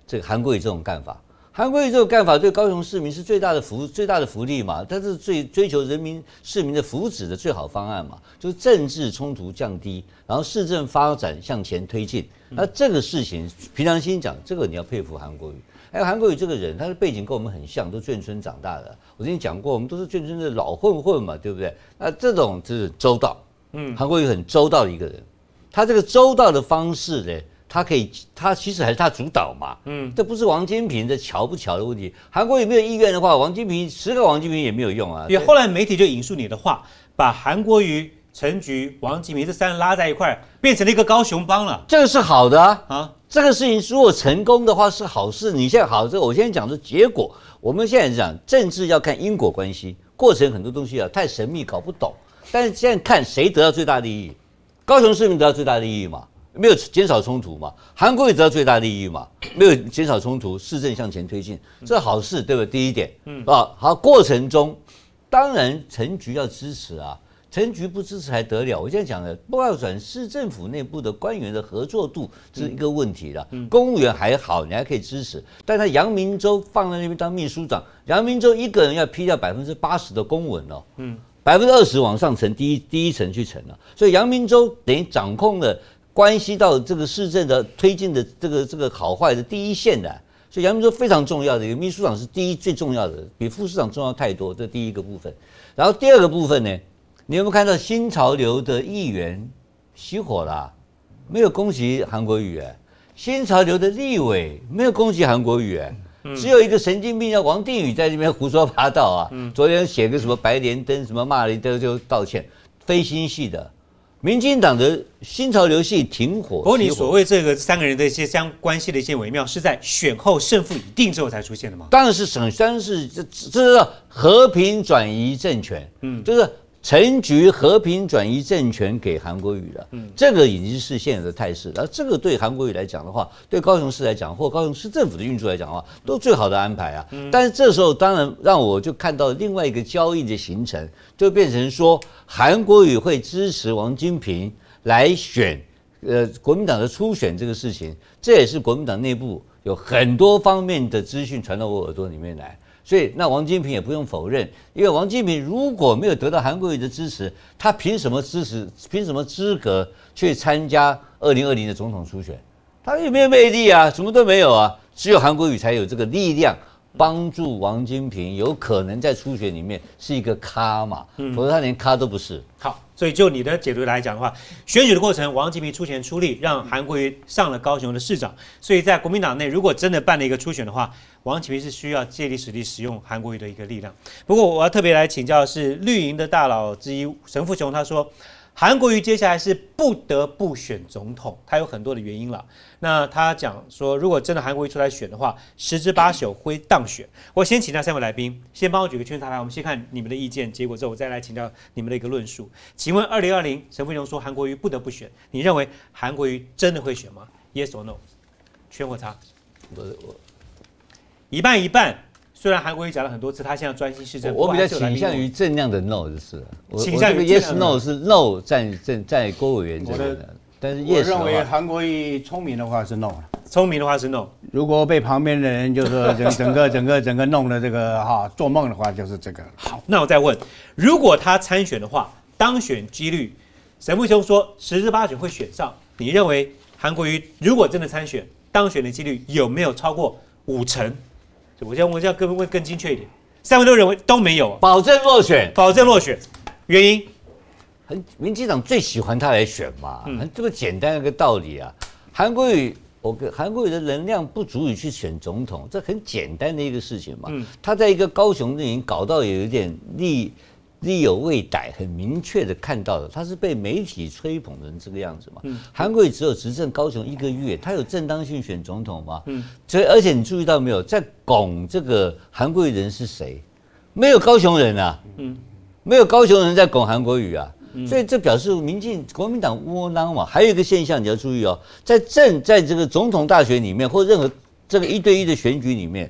这个韩国瑜这种干法。韩国瑜这种干法对高雄市民是最大的福最大的福利嘛，它是最追求人民市民的福祉的最好方案嘛，就是政治冲突降低，然后市政发展向前推进。那这个事情，平常心讲，这个你要佩服韩国瑜。还有韩国瑜这个人，他的背景跟我们很像，都眷村长大的。我之前讲过，我们都是眷村的老混混嘛，对不对？那这种就是周到，嗯，韩国瑜很周到的一个人。他这个周到的方式呢？他可以，他其实还是他主导嘛，嗯，这不是王金平的巧不巧的问题。韩国瑜没有意愿的话，王金平十个王金平也没有用啊。
因为后来媒体就引述你的话，把韩国瑜、陈菊、王金平这三人拉在一块，变成了一个高雄帮了。
这个是好的啊，啊，这个事情如果成功的话是好事。你现在好，这个我现在讲的结果，我们现在讲政治要看因果关系，过程很多东西啊太神秘搞不懂。但是现在看谁得到最大利益，高雄市民得到最大利益嘛。没有减少冲突嘛？韩国瑜得到最大利益嘛？没有减少冲突，市政向前推进，这好事，对不对？第一点，嗯啊，好，过程中当然陈菊要支持啊，陈菊不支持还得了？我现在讲的，不要转市政府内部的官员的合作度是一个问题了。嗯、公务员还好，你还可以支持，但他杨明洲放在那边当秘书长，杨明洲一个人要批掉百分之八十的公文哦，嗯，百分之二十往上呈，第一第一层去呈了，所以杨明洲等于掌控了。关系到这个市政的推进的这个这个好坏的第一线的，所以杨明洲非常重要的一个秘书长是第一最重要的，比副市长重要太多。这第一个部分，然后第二个部分呢，你有没有看到新潮流的议员熄火了、啊？没有恭喜韩国瑜哎，新潮流的立委没有恭喜韩国瑜哎，只有一个神经病叫王定宇在那边胡说八道啊。昨天写个什么白莲灯，什么骂了一堆就道歉，非新系的。民进党的新潮流系停火。
不过你所谓这个三个人的一些相关系的一些微妙，是在选后胜负已定之后才出现的吗？
当然是省，当然是这这是和平转移政权，嗯，就是陈菊和平转移政权给韩国瑜了，嗯，这个已经是现有的态势。而这个对韩国瑜来讲的话，对高雄市来讲，或高雄市政府的运作来讲的话，都最好的安排啊。嗯、但是这时候当然让我就看到另外一个交易的形成，就变成说韩国瑜会支持王金平来选，呃，国民党的初选这个事情，这也是国民党内部有很多方面的资讯传到我耳朵里面来。所以，那王金平也不用否认，因为王金平如果没有得到韩国瑜的支持，他凭什么支持？凭什么资格去参加二零二零的总统初选？他也没有魅力啊，什么都没有啊，只有韩国瑜才有这个力量帮助王金平，有可能在初选里面是一个咖嘛，否则他连咖都不是。
好，所以就你的解读来讲的话，选举的过程，王金平出钱出力，让韩国瑜上了高雄的市长。所以在国民党内，如果真的办了一个初选的话，王金平是需要借力使力，使用韩国瑜的一个力量。不过我要特别来请教的是绿营的大佬之一沈富雄，他说韩国瑜接下来是不得不选总统，他有很多的原因了。那他讲说，如果真的韩国瑜出来选的话，十之八九会当选。我先请教三位来宾，先帮我举个圈插牌，我们先看你们的意见，结果之后我再来请教你们的一个论述。请问二零二零沈富雄说韩国瑜不得不选，你认为韩国瑜真的会选吗 ？Yes or no？ 圈或叉？
我我。
一半一半，虽然韩国瑜讲了很多次，他现在专心市政，
我比较倾向于正量的 no 就是了。
倾向于
yes no 是 no 占占在郭委员这边的，但是 yes
我认为韩国瑜聪明的话是 no 了，
聪明的话是 no。
如果被旁边的人就是整整个整个整个弄的这个哈做梦的话，就是这个。
好，那我再问，如果他参选的话，当选几率，沈富雄说十之八九会选上，你认为韩国瑜如果真的参选，当选的几率有没有超过五成？我这样我这样更问更精确一点，三位都认为都没有，
保证落选，
保证落选，原因，
很民进党最喜欢他来选嘛，嗯、很这么简单的一个道理啊。韩国瑜，我跟韩国瑜的能量不足以去选总统，这很简单的一个事情嘛。嗯、他在一个高雄阵营搞到有一点力力有未逮，很明确的看到了，他是被媒体吹捧成这个样子嘛。嗯、韩国瑜只有执政高雄一个月，他有正当性选总统吗？嗯、所以而且你注意到没有，在拱这个韩国瑜人是谁？没有高雄人啊，嗯、没有高雄人在拱韩国瑜啊。嗯、所以这表示民进国民党窝囊嘛。还有一个现象你要注意哦，在正在这个总统大选里面，或任何这个一对一的选举里面，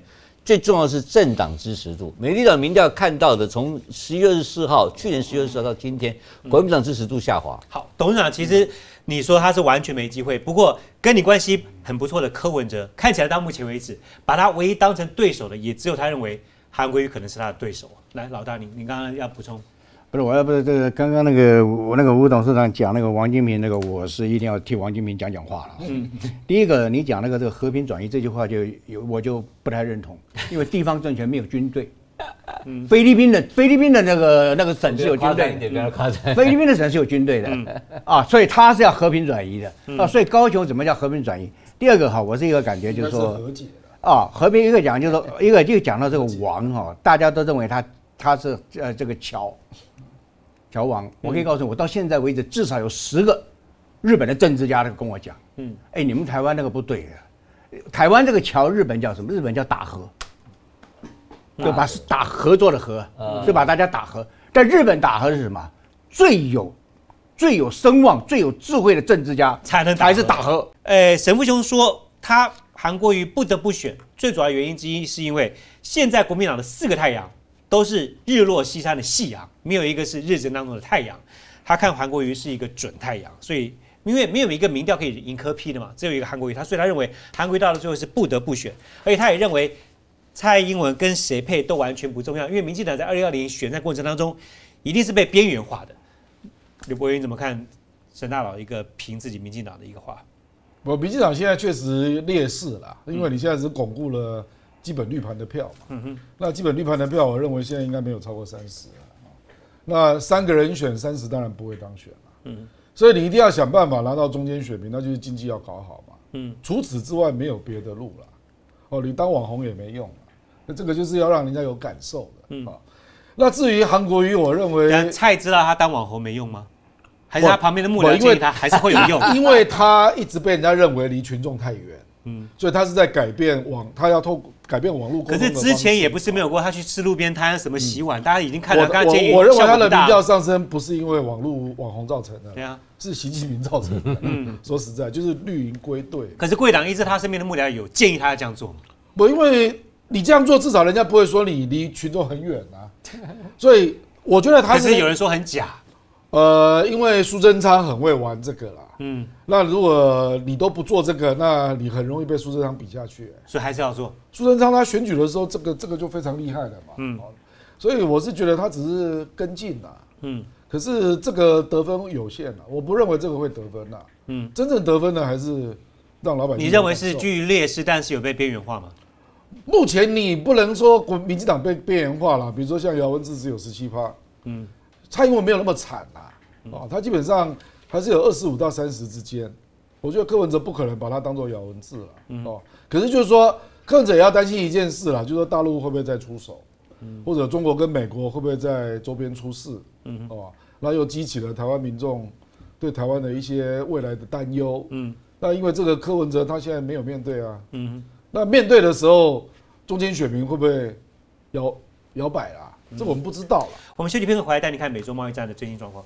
最重要的是政党支持度。美丽岛民调看到的，从十一月二十四号，去年十一月二十四号到今天，国民党支持度下滑。
好，董事长，其实你说他是完全没机会，不过跟你关系很不错的柯文哲，看起来到目前为止，把他唯一当成对手的，也只有他认为韩国瑜可能是他的对手。来，老大，你你刚刚要补充？
不是，我要不是这个刚刚那个我那个吴董事长讲那个王金平那个，我是一定要替王金平讲讲话了。嗯，第一个你讲那个这个和平转移这句话就有我就不太认同，因为地方政权没有军队。嗯，菲律宾的菲律宾的那个那个省是有军队的，
不要夸张。
菲律宾的省是有军队的、嗯、啊，所以他是要和平转移的、嗯、啊，所以高雄怎么叫和平转移？第二个哈，我是一个感觉就是说
和解
啊，和平一个讲就是说一个就讲到这个王哈，大家都认为他他是呃这个侨。侨王，我可以告诉你，我到现在为止至少有十个日本的政治家都跟我讲，嗯，哎，你们台湾那个不对的，台湾这个侨日本叫什么？日本叫打和，就把打合作的和，就把大家打和。在日本打和是什么？最有最有声望、最有智慧的政治家
才能
才是打和。
呃，沈富雄说他韩国瑜不得不选，最主要原因之一是因为现在国民党的四个太阳。都是日落西山的夕阳，没有一个是日正当中的太阳。他看韩国瑜是一个准太阳，所以因为没有一个民调可以赢柯 P 的嘛，只有一个韩国瑜，他所以他认为韩国瑜到了最后是不得不选，而且他也认为蔡英文跟谁配都完全不重要，因为民进党在二零二零选战过程当中一定是被边缘化的。刘伯云怎么看沈大佬一个评自己民进党的一个话？
我民进党现在确实劣势啦，因为你现在只巩固了基本绿盘的票嘛，嗯哼，那基本绿盘的票，我认为现在应该没有超过三十。那三个人选三十，当然不会当选了，嗯，所以你一定要想办法拿到中间选民，那就是经济要搞好嘛，嗯，除此之外没有别的路了。哦，你当网红也没用了，那这个就是要让人家有感受的，嗯，啊，那至于韩国瑜，我认为
蔡知道他当网红没用吗？还是他旁边的幕僚建议他还是会有用？
因为他一直被人家认为离群众太远。嗯，所以他是在改变网，他要透改变网络沟通的方式。
可是之前也不是没有过，他去吃路边摊什么洗碗，嗯、大家已经看到。刚刚建议
我我认为他的民调上升不是因为网络网红造成的，
对啊，
是习近平造成的。嗯，说实在，就是绿营归队。
可是贵党一直他身边的幕僚有建议他这样做吗？
不，因为你这样做，至少人家不会说你离群众很远啊。所以我觉得他是。
可是有人说很假。
呃，因为苏贞昌很会玩这个啦，嗯，那如果你都不做这个，那你很容易被苏贞昌比下去、欸，
所以还是要做。
苏贞昌他选举的时候，这个这个就非常厉害了嘛，嗯，所以我是觉得他只是跟进啦，嗯，可是这个得分有限啦，我不认为这个会得分啦，嗯，真正得分的还是让老百姓。
你认为是居于劣势，但是有被边缘化吗？
目前你不能说国民进党被边缘化了，比如说像姚文智只有十七趴，嗯。蔡英文没有那么惨啦，哦，他基本上还是有二十五到三十之间。我觉得柯文哲不可能把他当做姚文智了，哦，可是就是说柯文哲也要担心一件事啦，就是说大陆会不会再出手，或者中国跟美国会不会在周边出事，哦，然后又激起了台湾民众对台湾的一些未来的担忧，嗯，那因为这个柯文哲他现在没有面对啊，嗯，那面对的时候，中间选民会不会摇摇摆啦？这我们不知道了。
我们休息片刻回来带你看美洲贸易战的最新状况。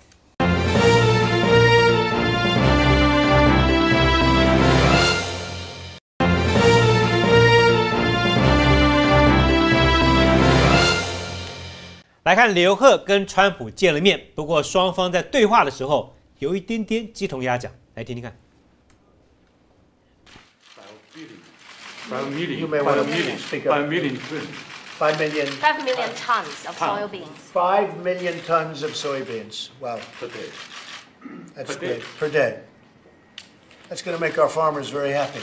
来看刘鹤跟川普见了面，不过双方在对话的时候有一点点鸡同鸭讲，来听听看。
Five million. You may want to speak up. Five million.
Five million.
Five million tons of soybeans.
Five million tons of soybeans. Wow.
Per day.
That's great. Per day. That's going to make our farmers very happy.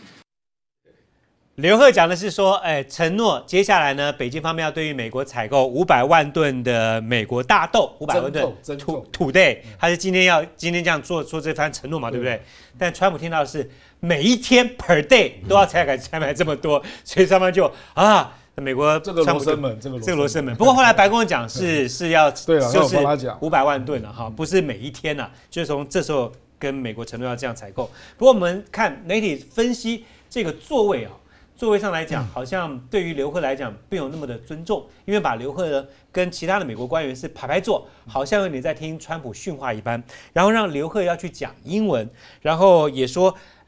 刘鹤讲的是说，哎，承诺接下来呢，北京方面要对于美国采购五百万吨的美国大豆，五百万吨土土对，他是今天要今天这样做做这番承诺嘛，对不对？但川普听到的是每一天 per day 都要采买采买这么多，所以双方就啊。美国
这个罗生门，这个
这个罗生门。不过后来白宫讲是是要，
对了，
就是五百万吨了哈，不是每一天呐，就是从这时候跟美国承诺要这样采购。不过我们看媒体分析这个座位啊，座位上来讲，好像对于刘鹤来讲并没有那么的尊重，因为把刘鹤呢跟其他的美国官员是排排坐，好像有点在听川普训话一般，然后让刘鹤要去讲英文，然后也说。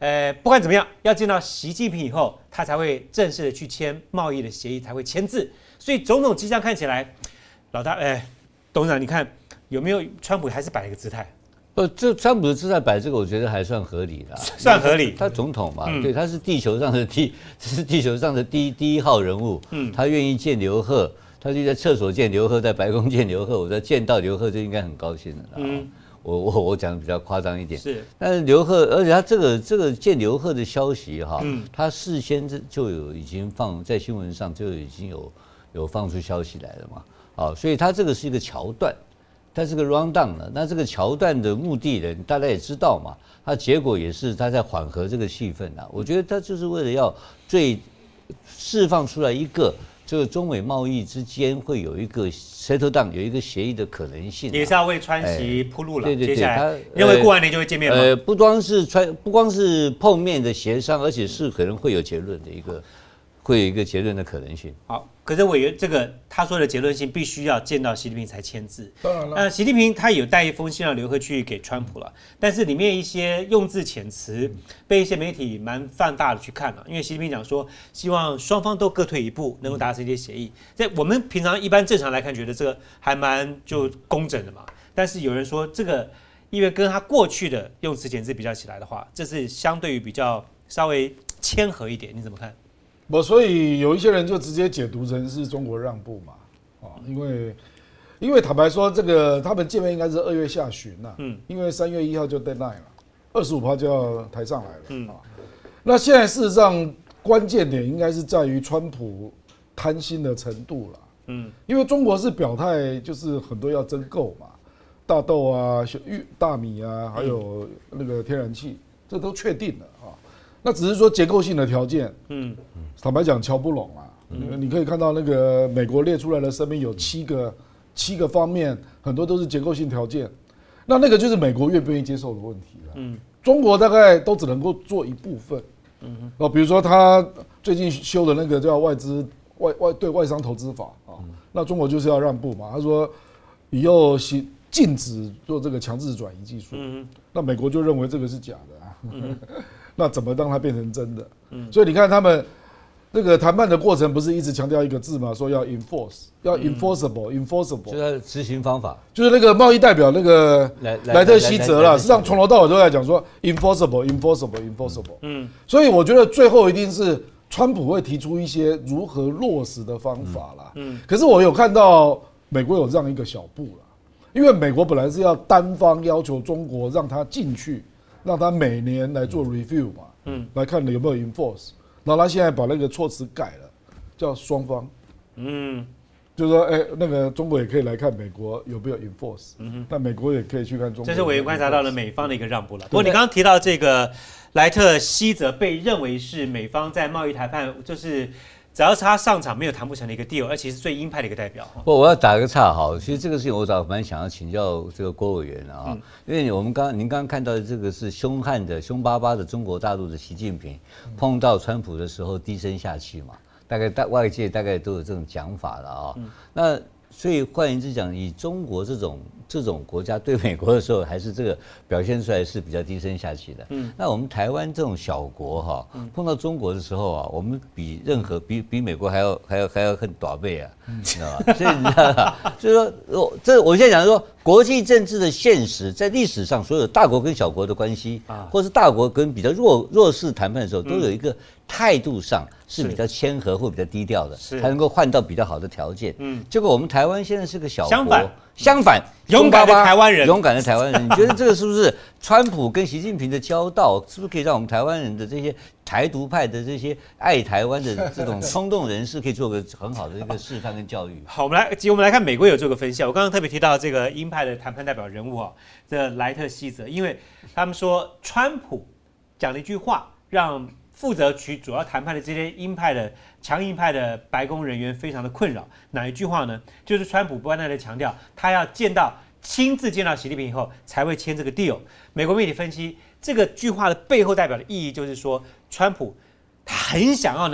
呃，不管怎么样，要见到习近平以后，他才会正式的去签贸易的协议，才会签字。所以种种迹象看起来，老大，哎，董事长，你看有没有川普还是摆了一个姿态？
呃，这川普的姿态摆这个，我觉得还算合理的，
算合理。
他总统嘛，
嗯、
对，他是地球上的第，是地球上的第一第一号人物。嗯，他愿意见刘鹤，他就在厕所见刘鹤，在白宫见刘鹤，我在见到刘鹤就应该很高兴了。嗯。我我我讲的比较夸张一点，
是，
但是刘鹤，而且他这个这个见刘鹤的消息哈，嗯、他事先就有已经放在新闻上就已经有有放出消息来了嘛，啊，所以他这个是一个桥段，它是个 round down 的，那这个桥段的目的呢，大家也知道嘛，它结果也是他在缓和这个气氛啊，我觉得他就是为了要最释放出来一个。这个中美贸易之间会有一个 settle down， 有一个协议的可能性、啊，
也是要为川习铺路了。
对对对，
接下来认为过完年就会见面吗？
呃，不光是川，不光是碰面的协商，而且是可能会有结论的一个，会有一个结论的可能性。
好，可是委员这个他说的结论性必须要见到习近平才签字。
当然了，
那习近平他有带一封信让刘鹤去给川普了，但是里面一些用字遣词被一些媒体蛮放大的去看了，因为习近平讲说希望双方都各退一步，能够达成一些协议。在我们平常一般正常来看，觉得这个还蛮就工整的嘛。但是有人说这个，因为跟他过去的用词遣词比较起来的话，这是相对于比较稍微谦和一点，你怎么看？
不，所以有一些人就直接解读成是中国让步嘛，啊，因为因为坦白说，这个他们见面应该是二月下旬呐，嗯，因为三月一号就 deadline 了，二十五号就要抬上来了，嗯啊，那现在事实上关键点应该是在于川普贪心的程度了，嗯，因为中国是表态就是很多要增购嘛，大豆啊、玉大米啊，还有那个天然气，这都确定了啊。那只是说结构性的条件，嗯，坦白讲瞧不拢啊。嗯、你可以看到那个美国列出来的声明有七个七个方面，很多都是结构性条件。那那个就是美国愿不愿意接受的问题了。嗯，中国大概都只能够做一部分。嗯哦，比如说他最近修的那个叫外资外外对外商投资法啊，嗯、那中国就是要让步嘛。他说以后禁止做这个强制转移技术。嗯，那美国就认为这个是假的啊。嗯那怎么让它变成真的？嗯，所以你看他们那个谈判的过程，不是一直强调一个字吗？说要 enforce， 要 enforceable，enforceable，、嗯、
就是执行方法。
就是那个贸易代表那个莱特希泽啦，实际上从头到尾都在讲说 enforceable，enforceable，enforceable。嗯，所以我觉得最后一定是川普会提出一些如何落实的方法啦。嗯，可是我有看到美国有让一个小步啦，因为美国本来是要单方要求中国让他进去。让他每年来做 review 嘛，嗯，来看有没有 enforce， 然后他现在把那个措辞改了，叫双方，嗯，就是说，哎、欸，那个中国也可以来看美国有没有 enforce， 嗯，那美国也可以去看中国。
这是委员观察到了美方的一个让步了。不过你刚刚提到这个莱特希泽被认为是美方在贸易谈判，就是只要是他上场没有谈不成的一个 deal， 而且是最鹰派的一个代表。
不，我要打个岔哈，其实这个事情我早蛮想要请教这个郭委员啊，嗯、因为我们刚您刚刚看到的这个是凶悍的、凶巴巴的中国大陆的习近平，碰到川普的时候低声下气嘛，大概大外界大概都有这种讲法了啊。嗯、那所以换言之讲，以中国这种这种国家对美国的时候，还是这个表现出来是比较低声下气的。嗯，那我们台湾这种小国哈，碰到中国的时候啊，我们比任何比比美国还要还要还要很短倍啊，你知道吧？所以你知道吧？所以说，我这我现在讲说，国际政治的现实，在历史上所有大国跟小国的关系，啊，或是大国跟比较弱弱势谈判的时候，都有一个态度上是比较谦和或比较低调的，才能够换到比较好的条件。嗯，结果我们台湾现在是个小国，
相反，
相反，
勇敢的台湾人，
勇敢的台湾人，你觉得这个是不是川普跟习近平的交道，是不是可以让我们台湾人的这些台独派的这些爱台湾的这种冲动人士，可以做个很好的一个示范跟教育？
好，我们来，我们来看美国有做个分析。我刚刚特别提到这个鹰派的谈判代表人物啊，这莱特希泽，因为他们说川普讲了一句话，让负责取主要谈判的这些鹰派的强硬派的白宫人员非常的困扰。哪一句话呢？就是川普不断的强调，他要见到亲自见到习近平以后才会签这个 deal。美国媒体分析，这个句话的背后代表的意义就是说，川普他很想要能够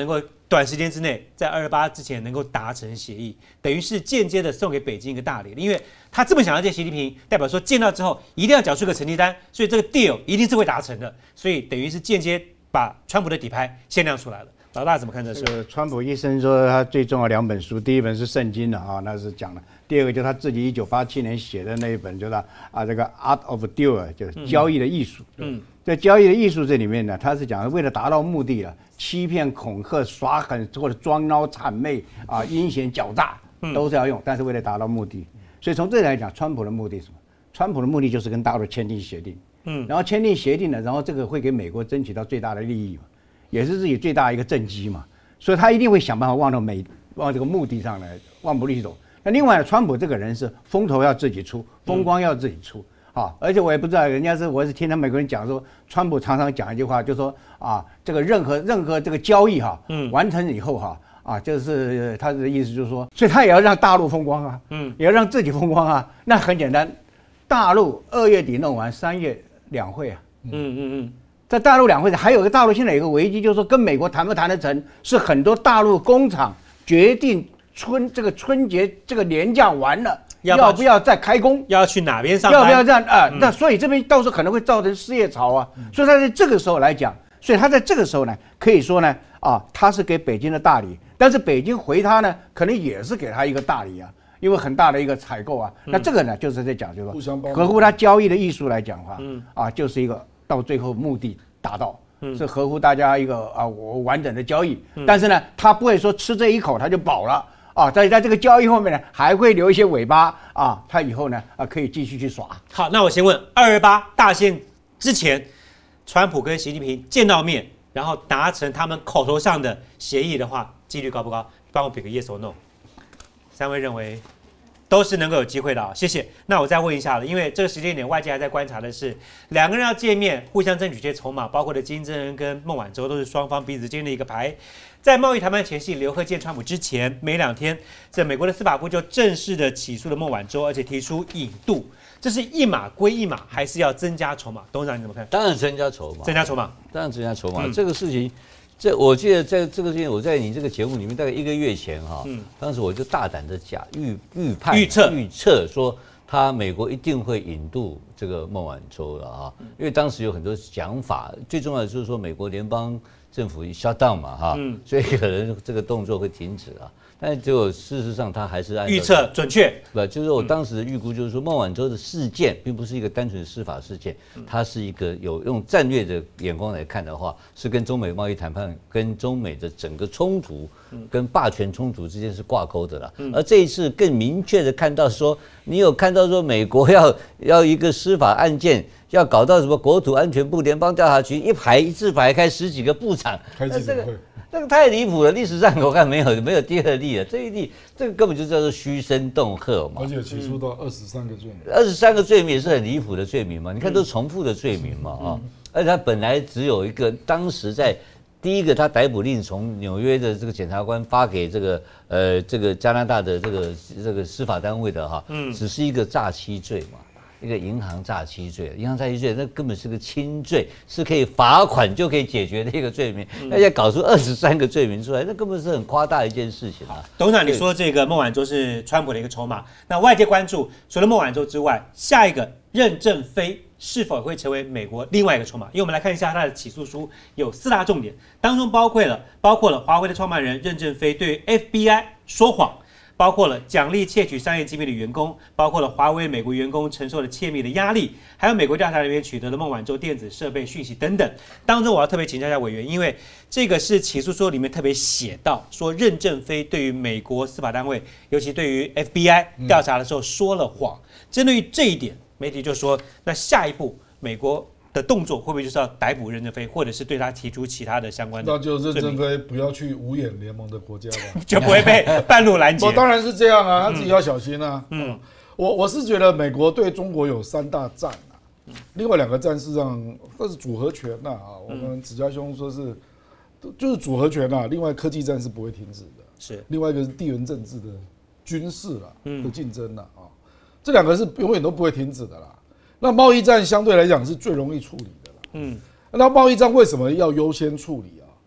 短时间之内在二二八之前能够达成协议，等于是间接的送给北京一个大礼，因为他这么想要见习近平，代表说见到之后一定要缴出个成绩单，所以这个 deal 一定是会达成的，所以等于是间接把川普的底牌先亮出来了。老大怎么看这事？
这个川普医生说他最重要两本书，第一本是圣经了啊，那是讲了；第二个就是他自己一九八七年写的那一本，就是啊这个 Art of Deal， 就是交易的艺术。嗯，在交易的艺术这里面呢，他是讲为了达到目的了，欺骗、恐吓、耍狠或者装孬、谄媚啊、阴险狡诈都是要用，但是为了达到目的。所以从这里来讲，川普的目的是什么？川普的目的就是跟大陆签订协定，嗯，然后签订协定了，然后这个会给美国争取到最大的利益嘛。也是自己最大的一个政绩嘛，所以他一定会想办法往到美往这个目的上来，往目的走。那另外，川普这个人是风头要自己出，风光要自己出啊！而且我也不知道，人家是我是听他美国人讲说，川普常常讲一句话，就说啊，这个任何任何这个交易哈，嗯，完成以后哈，啊，就是他的意思就是说，所以他也要让大陆风光啊，嗯，也要让自己风光啊。那很简单，大陆二月底弄完，三月两会啊，嗯嗯嗯。在大陆两会，还有一个大陆现在有一个危机，就是说跟美国谈不谈得成，是很多大陆工厂决定春这个春节这个年假完了，要不要, 要不要再开工，
要去哪边上班，
要不要这样啊？呃嗯、那所以这边到时候可能会造成失业潮啊。嗯、所以他在这个时候来讲，所以他在这个时候呢，可以说呢，啊，他是给北京的大礼，但是北京回他呢，可能也是给他一个大礼啊。因为很大的一个采购啊，嗯、那这个呢，就是在讲，就是说，合乎他交易的艺术来讲的话，嗯、啊，就是一个到最后目的达到，嗯、是合乎大家一个啊我完整的交易。嗯、但是呢，他不会说吃这一口他就饱了啊，在在这个交易后面呢，还会留一些尾巴啊，他以后呢啊可以继续去耍。
好，那我先问，二二八大限之前，川普跟习近平见到面，然后达成他们口头上的协议的话，几率高不高？帮我比个 yes or no。三位认为都是能够有机会的啊，谢谢。那我再问一下了，因为这个时间点外界还在观察的是两个人要见面，互相争取一些筹码，包括的金正恩跟孟晚舟都是双方彼此间的一个牌。在贸易谈判前夕，刘鹤见川普之前没两天，这美国的司法部就正式的起诉了孟晚舟，而且提出引渡。这是一码归一码，还是要增加筹码？董事长你怎么看？
当然增加筹码，
增加筹码，
当然增加筹码。嗯、这个事情。这我记得在这个事情，我在你这个节目里面大概一个月前哈，嗯、当时我就大胆的假预预判
预测
预测说，他美国一定会引渡这个孟晚舟了啊，因为当时有很多讲法，最重要的就是说美国联邦政府 shut down 嘛哈，嗯、所以可能这个动作会停止啊。但结果事实上他还是按
预测准确，
不就是我当时的预估就是说孟晚舟的事件并不是一个单纯的司法事件，它是一个有用战略的眼光来看的话，是跟中美贸易谈判、跟中美的整个冲突、跟霸权冲突之间是挂钩的啦。而这一次更明确的看到说，你有看到说美国要要一个司法案件。要搞到什么国土安全部、联邦调查局一排一字排开十几个部长，
开记者会，
那个太离谱了。历史上我看没有没有第二例了，这一例这个根本就叫做虚声恫吓嘛。
而且起诉到二十三个罪名，
二十三个罪名也是很离谱的罪名嘛。你看都是重复的罪名嘛啊，而且他本来只有一个，当时在第一个他逮捕令从纽约的这个检察官发给这个呃这个加拿大的这个这个司法单位的哈，嗯，只是一个诈欺罪嘛。一个银行诈欺罪，银行诈欺罪那根本是个轻罪，是可以罚款就可以解决的一个罪名，而且搞出二十三个罪名出来，那根本是很夸大一件事情啊。
董事长，你说这个孟晚舟是川普的一个筹码，那外界关注除了孟晚舟之外，下一个任正非是否会成为美国另外一个筹码？因为我们来看一下他的起诉书有四大重点，当中包括了包括了华为的创办人任正非对 F B I 说谎。包括了奖励窃取商业机密的员工，包括了华为美国员工承受了窃密的压力，还有美国调查人员取得了孟晚舟电子设备讯息等等。当中我要特别请教一下委员，因为这个是起诉书里面特别写到，说任正非对于美国司法单位，尤其对于 F B I 调查的时候说了谎。嗯、针对于这一点，媒体就说，那下一步美国的动作会不会就是要逮捕任正非，或者是对他提出其他的相关的？
那就任正非不要去五眼联盟的国家吧，
就不会被半路拦截。
我当然是这样啊，他自己要小心啊。嗯，嗯我我是觉得美国对中国有三大战啊，嗯、另外两个战事上这是组合拳呐啊。我们子佳兄说是，就是组合拳啊。另外科技战是不会停止的，是另外一个是地缘政治的军事啊的竞争啊啊，这两个是永远都不会停止的啦。那贸易战相对来讲是最容易处理的啦。嗯，那贸易战为什么要优先处理啊？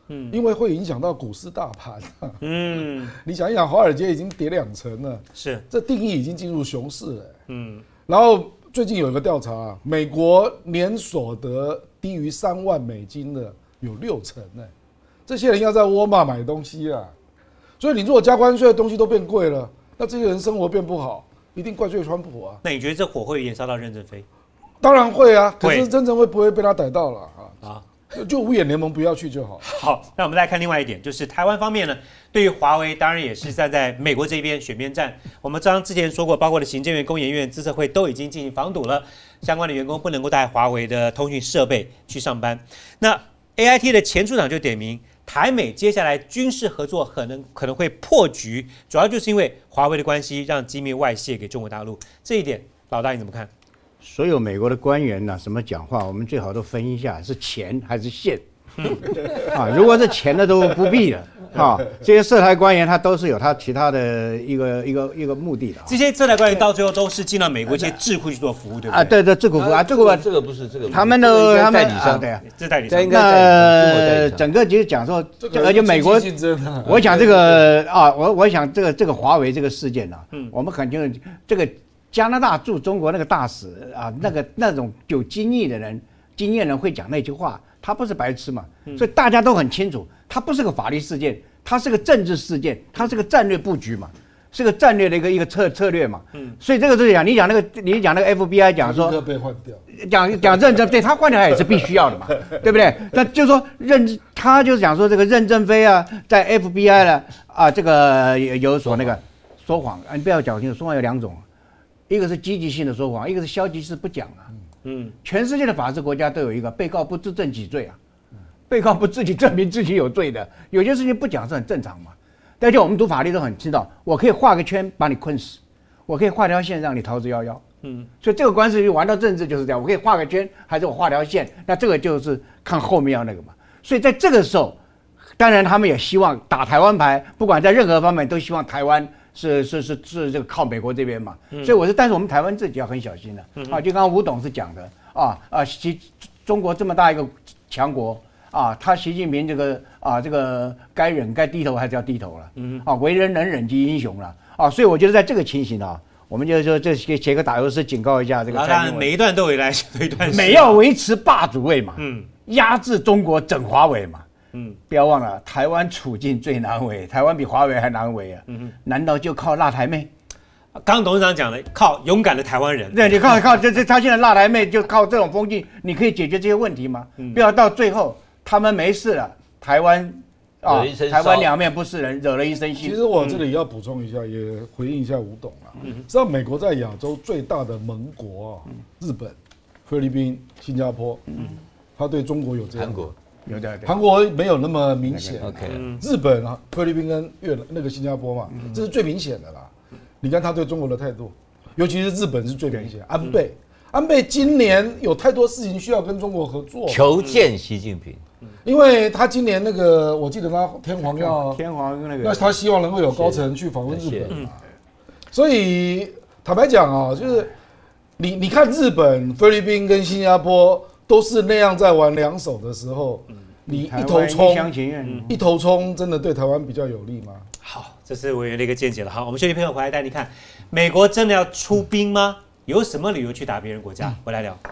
嗯，因为会影响到股市大盘。
嗯，
你想一想，华尔街已经跌两成了，
是，
这定义已经进入熊市了。嗯，然后最近有一个调查，美国年所得低于三万美金的有六成呢，这些人要在沃尔玛买东西啊，所以你如果加关税的东西都变贵了，那这些人生活变不好，一定怪罪川普啊。
那你觉得这火会延烧到任正非？
当然会啊，可
会
是真正会不会被他逮到了啊？
啊，
就就五眼联盟不要去就好。
好，那我们再看另外一点，就是台湾方面呢，对于华为当然也是站在美国这边选边站。我们刚刚之前说过，包括了行政院、工研院、资策会都已经进行防堵了，相关的员工不能够带华为的通讯设备去上班。那 A I T 的前处长就点名，台美接下来军事合作可能可能会破局，主要就是因为华为的关系让机密外泄给中国大陆。这一点，老大你怎么看？
所有美国的官员呢、啊，什么讲话，我们最好都分一下是钱还是线。啊，如果是钱的都不必了。啊，这些涉台官员他都是有他其他的一个一个一个目的的、啊。
这些涉台官员到最后都是进到美国一些智库去做服务，对不对？
啊，对对，智库服务啊，这个
这个不是这个，
他们的他们
代理商
对啊，
这代理商。
那整个就是讲说，而且美国，我想这个啊，我我想这个这个华为这个事件呢、啊，嗯，我们肯定这个。加拿大驻中国那个大使啊，那个那种有经验的人，经验人会讲那句话，他不是白痴嘛，所以大家都很清楚，他不是个法律事件，他是个政治事件，他是个战略布局嘛，是个战略的一个一个策策略嘛，嗯，所以这个就是讲，你讲那个你讲那个 F B I 讲说
被换掉，
讲讲认真，对他换掉也是必须要的嘛，对不对？那就是说任他就是讲说这个任正非啊，在 F B I 呢啊这个有所那个说谎啊，你不要讲清楚，说谎有两种。一个是积极性的说谎，一个是消极式不讲啊。嗯，全世界的法治国家都有一个被告不自证己罪啊，被告不自己证明自己有罪的，有些事情不讲是很正常嘛。而且我们读法律都很知道，我可以画个圈把你困死，我可以画条线让你逃之夭夭。嗯，所以这个官司就玩到政治就是这样，我可以画个圈，还是我画条线，那这个就是看后面要那个嘛。所以在这个时候，当然他们也希望打台湾牌，不管在任何方面都希望台湾。是是是是这个靠美国这边嘛，嗯、所以我是，但是我们台湾自己要很小心的、嗯、啊。就刚刚吴董是讲的啊啊，习中国这么大一个强国啊，他习近平这个啊这个该忍该低头还是要低头了，嗯啊，为人能忍即英雄了啊。所以我觉得在这个情形啊，我们就说这写个打油诗警告一下这个。
当然每一段都有来写一段。
美要维持霸主位嘛，嗯，压制中国整华为嘛。嗯，不要忘了，台湾处境最难为，台湾比华为还难为啊！嗯，难道就靠辣台妹？
刚刚董事长讲的，靠勇敢的台湾人。
对，你靠靠这这，他现在辣台妹就靠这种风气，你可以解决这些问题吗？嗯、不要到最后他们没事了，台湾啊，台湾两面不是人，惹了一身腥。
其实我这里要补充一下，嗯、也回应一下吴董啊。嗯，知道美国在亚洲最大的盟国啊，日本、菲律宾、新加坡，嗯，他对中国有这样。
韩国。
有的，
韩国没有那么明显。
OK，
日本啊、菲律宾跟越南那个新加坡嘛，这是最明显的啦。你看他对中国的态度，尤其是日本是最明显。安倍，安倍今年有太多事情需要跟中国合作，
求见习近平。
因为他今年那个，我记得他天皇要
天皇那个，
那他希望能够有高层去访问日本嘛。所以坦白讲啊，就是你你看日本、菲律宾跟新加坡。都是那样在玩两手的时候，你一头冲，一头冲，真的对台湾比较有利吗？
好，这是委员的一个见解了。好，我们兄弟朋友回来带你看，美国真的要出兵吗？有什么理由去打别人国家？回来聊。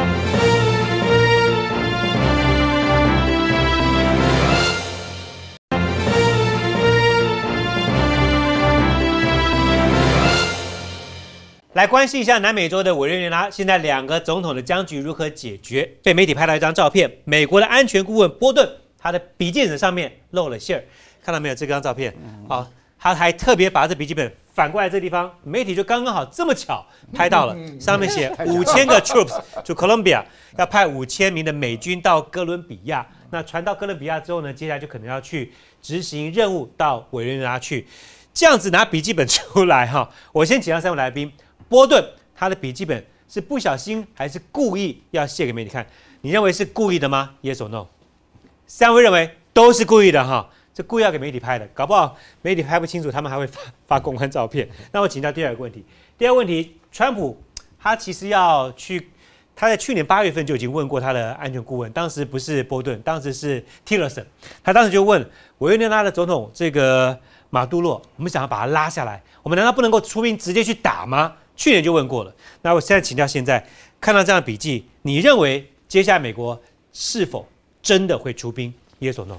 来关心一下南美洲的委内瑞拉，现在两个总统的僵局如何解决？被媒体拍到一张照片，美国的安全顾问波顿，他的笔记本上面露了馅儿，看到没有？这张照片，好，他还特别把这笔记本反过来这地方，媒体就刚刚好这么巧拍到了，上面写五千个 troops to Colombia， 要派五千名的美军到哥伦比亚。那传到哥伦比亚之后呢，接下来就可能要去执行任务到委内瑞拉去。这样子拿笔记本出来哈，我先请到三位来宾。波顿他的笔记本是不小心还是故意要卸给媒体看？你认为是故意的吗 ？Yes or no？ 三位认为都是故意的哈，这故意要给媒体拍的，搞不好媒体拍不清楚，他们还会发发公关照片。那我请教第二个问题，第二个问题，川普他其实要去他在去年八月份就已经问过他的安全顾问，当时不是波顿，当时是 Tillerson， 他当时就问委内瑞拉的总统这个马杜罗，我们想要把他拉下来，我们难道不能够出兵直接去打吗？去年就问过了。那我现在请教，现在看到这样的笔记，你认为接下来美国是否真的会出兵 ？Yes or no？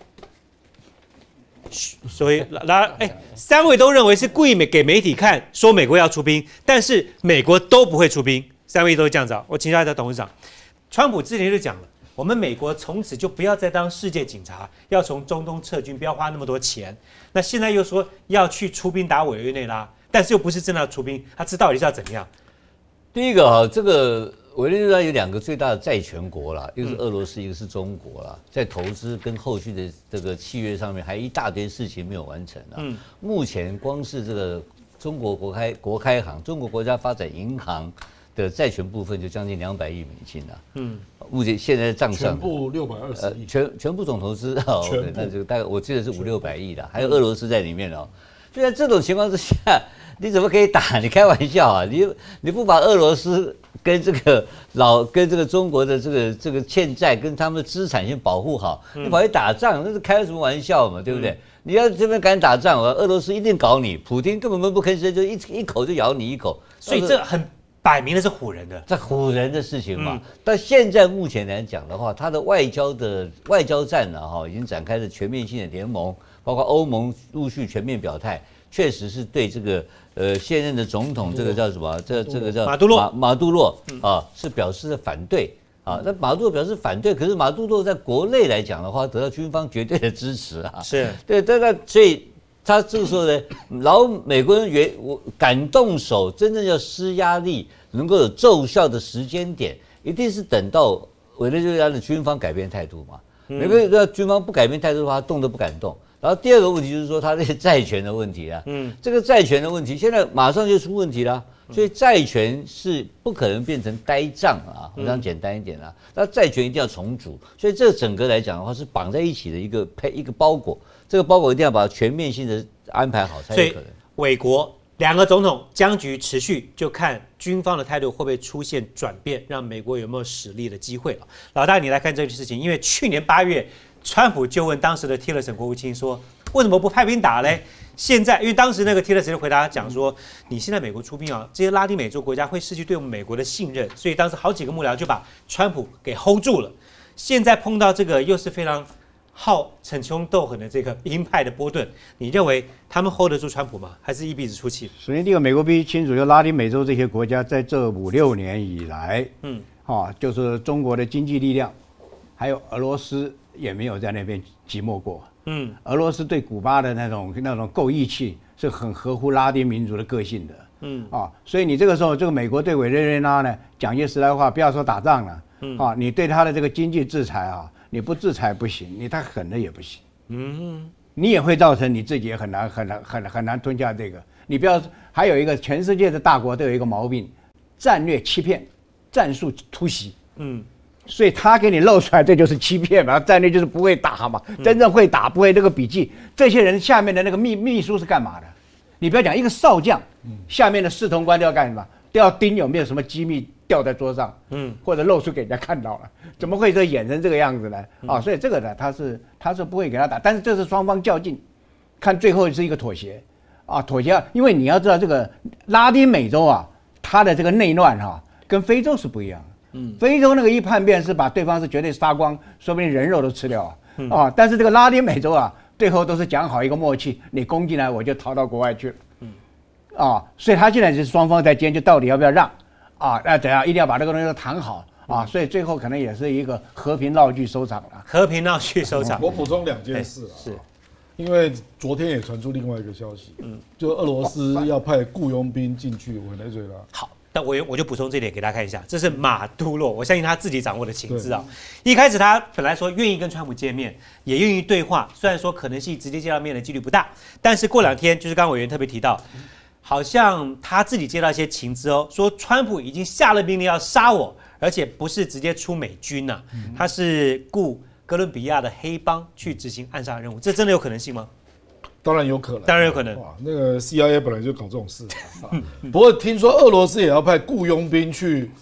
所以拉哎，三位都认为是故意给媒体看，说美国要出兵，但是美国都不会出兵。三位都是这样子啊。我请教一下董事长，川普之前就讲了，我们美国从此就不要再当世界警察，要从中东撤军，不要花那么多钱。那现在又说要去出兵打委内瑞拉，但是又不是真的要出兵，他这到底是要怎么样？
第一个哈，这个委内瑞拉有两个最大的债权国啦，一个是俄罗斯，一个是中国啦，在投资跟后续的这个契约上面，还一大堆事情没有完成啊。嗯，目前光是这个中国国开国开行，中国国家发展银行的债权部分就将近两百亿美金了。嗯，目前现在的账上
全部六百二十亿，
全全部总投资哦，那就大概我记得是五六百亿的，还有俄罗斯在里面哦。就在这种情况之下，你怎么可以打？你开玩笑啊！你你不把俄罗斯跟这个老跟这个中国的这个这个欠债跟他们的资产先保护好，你跑去打仗，那是开什么玩笑嘛？对不对？嗯、你要这边敢打仗，俄罗斯一定搞你，普丁根本闷不吭声，就一一口就咬你一口。
所以这很摆明的是唬人的，
这唬人的事情嘛。嗯、但现在目前来讲的话，他的外交的外交战呢，哈，已经展开了全面性的联盟。包括欧盟陆续全面表态，确实是对这个呃现任的总统，这个叫什么？这这个叫
马杜洛，
马马杜洛啊，是表示反对啊。那马杜洛表示反对，可是马杜洛在国内来讲的话，得到军方绝对的支持啊。
是
对，这个所以他这个时候呢，老美国人原我敢动手，真正要施压力，能够有奏效的时间点，一定是等到委内瑞拉的军方改变态度嘛。美国的军方不改变态度的话，动都不敢动。然后第二个问题就是说，他这些债权的问题啊，嗯，这个债权的问题现在马上就出问题了，所以债权是不可能变成呆账啊，我讲简单一点啊，那债权一定要重组，所以这整个来讲的话是绑在一起的一个配一个包裹，这个包裹一定要把它全面性的安排好才有可能。
美国两个总统僵局持续，就看军方的态度会不会出现转变，让美国有没有实力的机会了。老大，你来看这件事情，因为去年八月。川普就问当时的 Tillerson 国务卿说：“为什么不派兵打嘞？”现在，因为当时那个 Tillerson 就回答讲说：“你现在美国出兵啊，这些拉丁美洲国家会失去对我们美国的信任。”所以当时好几个幕僚就把川普给 hold 住了。现在碰到这个又是非常好逞凶斗狠的这个鹰派的波顿，你认为他们 hold 得住川普吗？还是一鼻子出气？
首先，第一个，美国必须清楚，就拉丁美洲这些国家在这五六年以来，嗯，啊，就是中国的经济力量，还有俄罗斯。也没有在那边寂寞过。嗯，俄罗斯对古巴的那种那种够义气，是很合乎拉丁民族的个性的。嗯啊，所以你这个时候，这个美国对委内瑞拉呢，讲句实在话，不要说打仗了，嗯啊，你对他的这个经济制裁啊，你不制裁不行，你太狠了也不行。嗯，你也会造成你自己也很难很难很很难吞下这个。你不要还有一个，全世界的大国都有一个毛病，战略欺骗，战术突袭。嗯。所以他给你露出来，这就是欺骗嘛，战略就是不会打嘛，真正会打不会这个笔记，这些人下面的那个秘秘书是干嘛的？你不要讲一个少将，下面的侍从官都要干什么？都要盯有没有什么机密掉在桌上，嗯，或者露出给人家看到了，怎么会这演成这个样子呢？啊，所以这个呢，他是他是不会给他打，但是这是双方较劲，看最后是一个妥协，啊，妥协，因为你要知道这个拉丁美洲啊，它的这个内乱哈、啊，跟非洲是不一样的。嗯，非洲那个一叛变是把对方是绝对杀光，说不定人肉都吃掉啊！嗯、啊，但是这个拉丁美洲啊，最后都是讲好一个默契，你攻进来我就逃到国外去了。嗯，啊，所以他现在是双方在间，就到底要不要让啊？那怎样一定要把这个东西都谈好啊？所以最后可能也是一个和平闹剧收场了。
和平闹剧收场。
我补充两件事啊，是，因为昨天也传出另外一个消息，嗯，就俄罗斯要派雇佣兵进去委内瑞拉。
好。但我我就补充这点给大家看一下，这是马杜洛，我相信他自己掌握的情资啊。一开始他本来说愿意跟川普见面，也愿意对话，虽然说可能性直接见到面的几率不大，但是过两天，就是刚刚委员特别提到，好像他自己接到一些情资哦，说川普已经下了命令要杀我，而且不是直接出美军呐、啊，他是雇哥伦比亚的黑帮去执行暗杀任务，这真的有可能性吗？
当然有可能，
当然有可能。
哇，那个 C I A 本来就搞这种事、啊。不过听说俄罗斯也要派雇佣兵去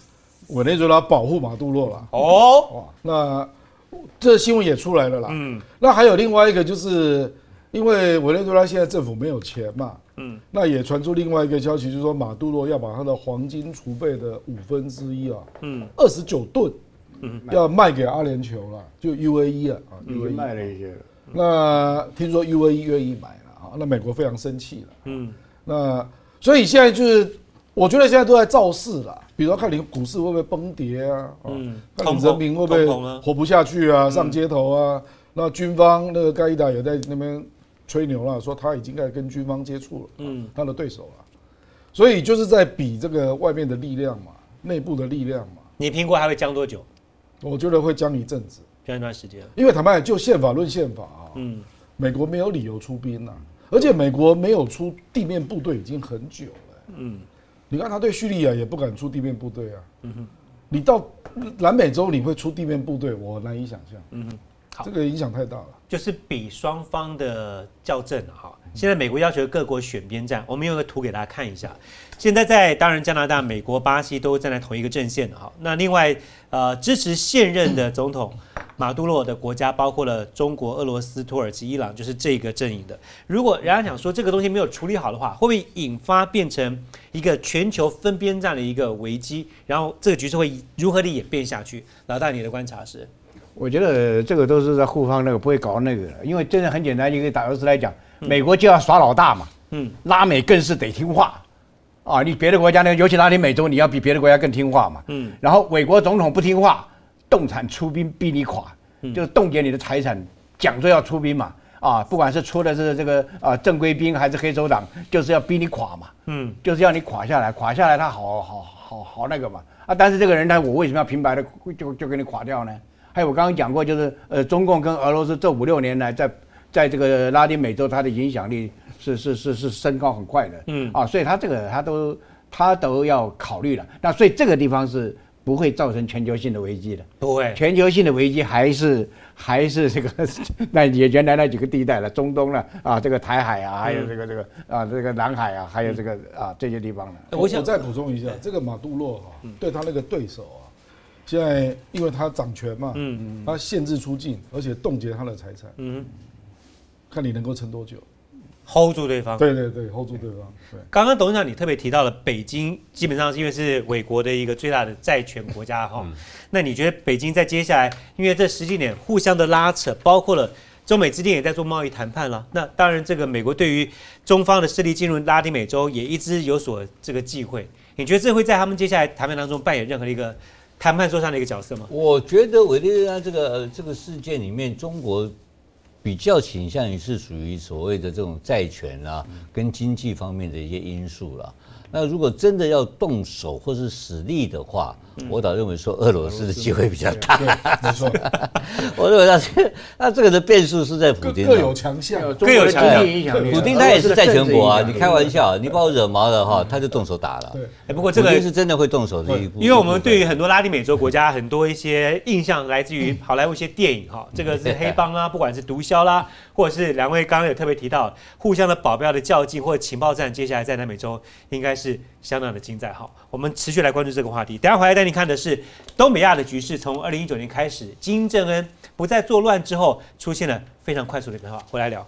委内瑞拉保护马杜罗了。
哦，
哇，那这新闻也出来了啦。嗯，那还有另外一个，就是因为委内瑞拉现在政府没有钱嘛，嗯，那也传出另外一个消息，就是说马杜罗要把他的黄金储备的五分之一啊，嗯，二十九吨，嗯，要卖给阿联酋了，就 U A E 啊，啊
已经卖了一些了。
那听说 U A E 愿意买了啊，那美国非常生气了，嗯，那所以现在就是，我觉得现在都在造势了。比如说看你股市会不会崩跌啊，嗯，看你人民会不会活不下去啊，上街头啊。那军方那个盖伊达也在那边吹牛了，说他已经开始跟军方接触了，嗯，他的对手了。所以就是在比这个外面的力量嘛，内部的力量嘛。
你评估还会僵多久？
我觉得会僵一阵子，
僵一段时间。
因为坦白讲，就宪法论宪法啊，嗯，美国没有理由出兵啊，而且美国没有出地面部队已经很久了，嗯。你看他对叙利亚也不敢出地面部队啊，嗯哼，你到南美洲你会出地面部队，我难以想象，嗯哼，好，这个影响太大了。
就是比双方的校正啊，哈。现在美国要求各国选边站，我们用个图给大家看一下。现在在当然加拿大、美国、巴西都站在同一个阵线的哈。那另外呃支持现任的总统马杜罗的国家包括了中国、俄罗斯、土耳其、伊朗，就是这个阵营的。如果人家讲说这个东西没有处理好的话，会不会引发变成一个全球分边站的一个危机？然后这个局势会如何的演变下去？老大，你的观察是？
我觉得这个都是在护方那个，不会搞那个的，因为真的很简单，一个打俄罗斯来讲，美国就要耍老大嘛，嗯，拉美更是得听话，啊，你别的国家呢，尤其拉丁美洲，你要比别的国家更听话嘛，嗯，然后美国总统不听话，动产出兵逼你垮，就是冻结你的财产，讲说要出兵嘛，啊，不管是出的是这个啊正规兵还是黑手党，就是要逼你垮嘛，嗯，就是要你垮下来，垮下来他好好好好那个嘛，啊，但是这个人他我为什么要平白的就就给你垮掉呢？还有我刚刚讲过，就是呃，中共跟俄罗斯这五六年来在在这个拉丁美洲，它的影响力是是是是升高很快的，嗯啊，所以它这个它都它都要考虑了。那所以这个地方是不会造成全球性的危机的，
不会。
全球性的危机还是还是这个那也原来那几个地带了，中东了啊，这个台海啊，还有这个这个啊这个南海啊，还有这个啊这些地方了。
我想再补充一下，这个马杜罗哈对他那个对手啊。现在因为他掌权嘛，嗯，他限制出境，而且冻结他的财产，嗯，看你能够撑多久
，hold 住对方。
对对对 ，hold 住对方。对。
刚刚董事长你特别提到了北京，基本上是因为是伟国的一个最大的债权国家哈，嗯、那你觉得北京在接下来，因为这十几年互相的拉扯，包括了中美之间也在做贸易谈判了，那当然这个美国对于中方的势力进入拉丁美洲也一直有所这个忌讳，你觉得这会在他们接下来谈判当中扮演任何的一个？谈判桌上的一个角色吗？
我觉得委内瑞拉这个这个事件里面，中国比较倾向于是属于所谓的这种债权啊，跟经济方面的一些因素啦。那如果真的要动手或是使力的话，嗯、我倒认为说俄罗斯的机会比较大。
没错，
我认为他这个那这个的变数是在普丁，
各有强项，
各有强项。
普丁他也是债权国啊，你开玩笑，你把我惹毛了哈，他就动手打了。
对，不过这个
是真的会动手的一步。
因为我们对于很多拉丁美洲国家很多一些印象来自于好莱坞一些电影哈，这个是黑帮啊，不管是毒枭啦，或者是两位刚刚有特别提到互相的保镖的较劲或者情报战，接下来在南美洲应该是相当的精彩。好，我们持续来关注这个话题。等一下回来带你看的是东北亚的局势，从二零一九年开始，金正恩不再作乱之后，出现了非常快速的变化。回来聊。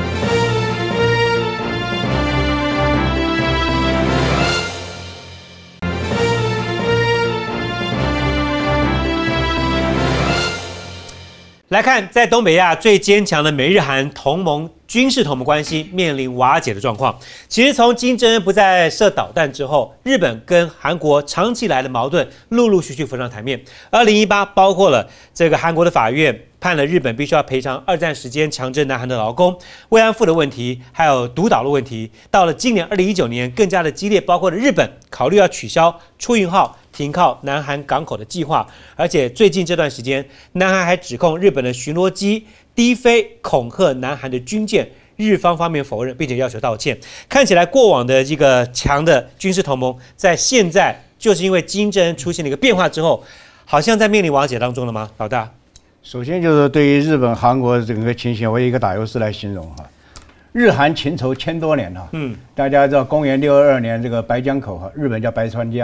来看，在东北亚最坚强的美日韩同盟军事同盟关系面临瓦解的状况。其实从金正恩不再射导弹之后，日本跟韩国长期以来的矛盾陆陆续续浮上台面。二零一八包括了这个韩国的法院判了日本必须要赔偿二战时间强征南韩的劳工、慰安妇的问题，还有独岛的问题。到了今年二零一九年更加的激烈，包括了日本考虑要取消出云号停靠南韩港口的计划，而且最近这段时间，南韩还指控日本的巡逻机低飞恐吓南韩的军舰，日方方面否认，并且要求道歉。看起来过往的这个强的军事同盟，在现在就是因为金正恩出现了一个变化之后，好像在面临瓦解当中了吗？老大，
首先就是对于日本、韩国整个情形，我以一个打油诗来形容哈。日韩情仇千多年哈，嗯，大家知道公元六二二年这个白江口哈，日本叫白川江。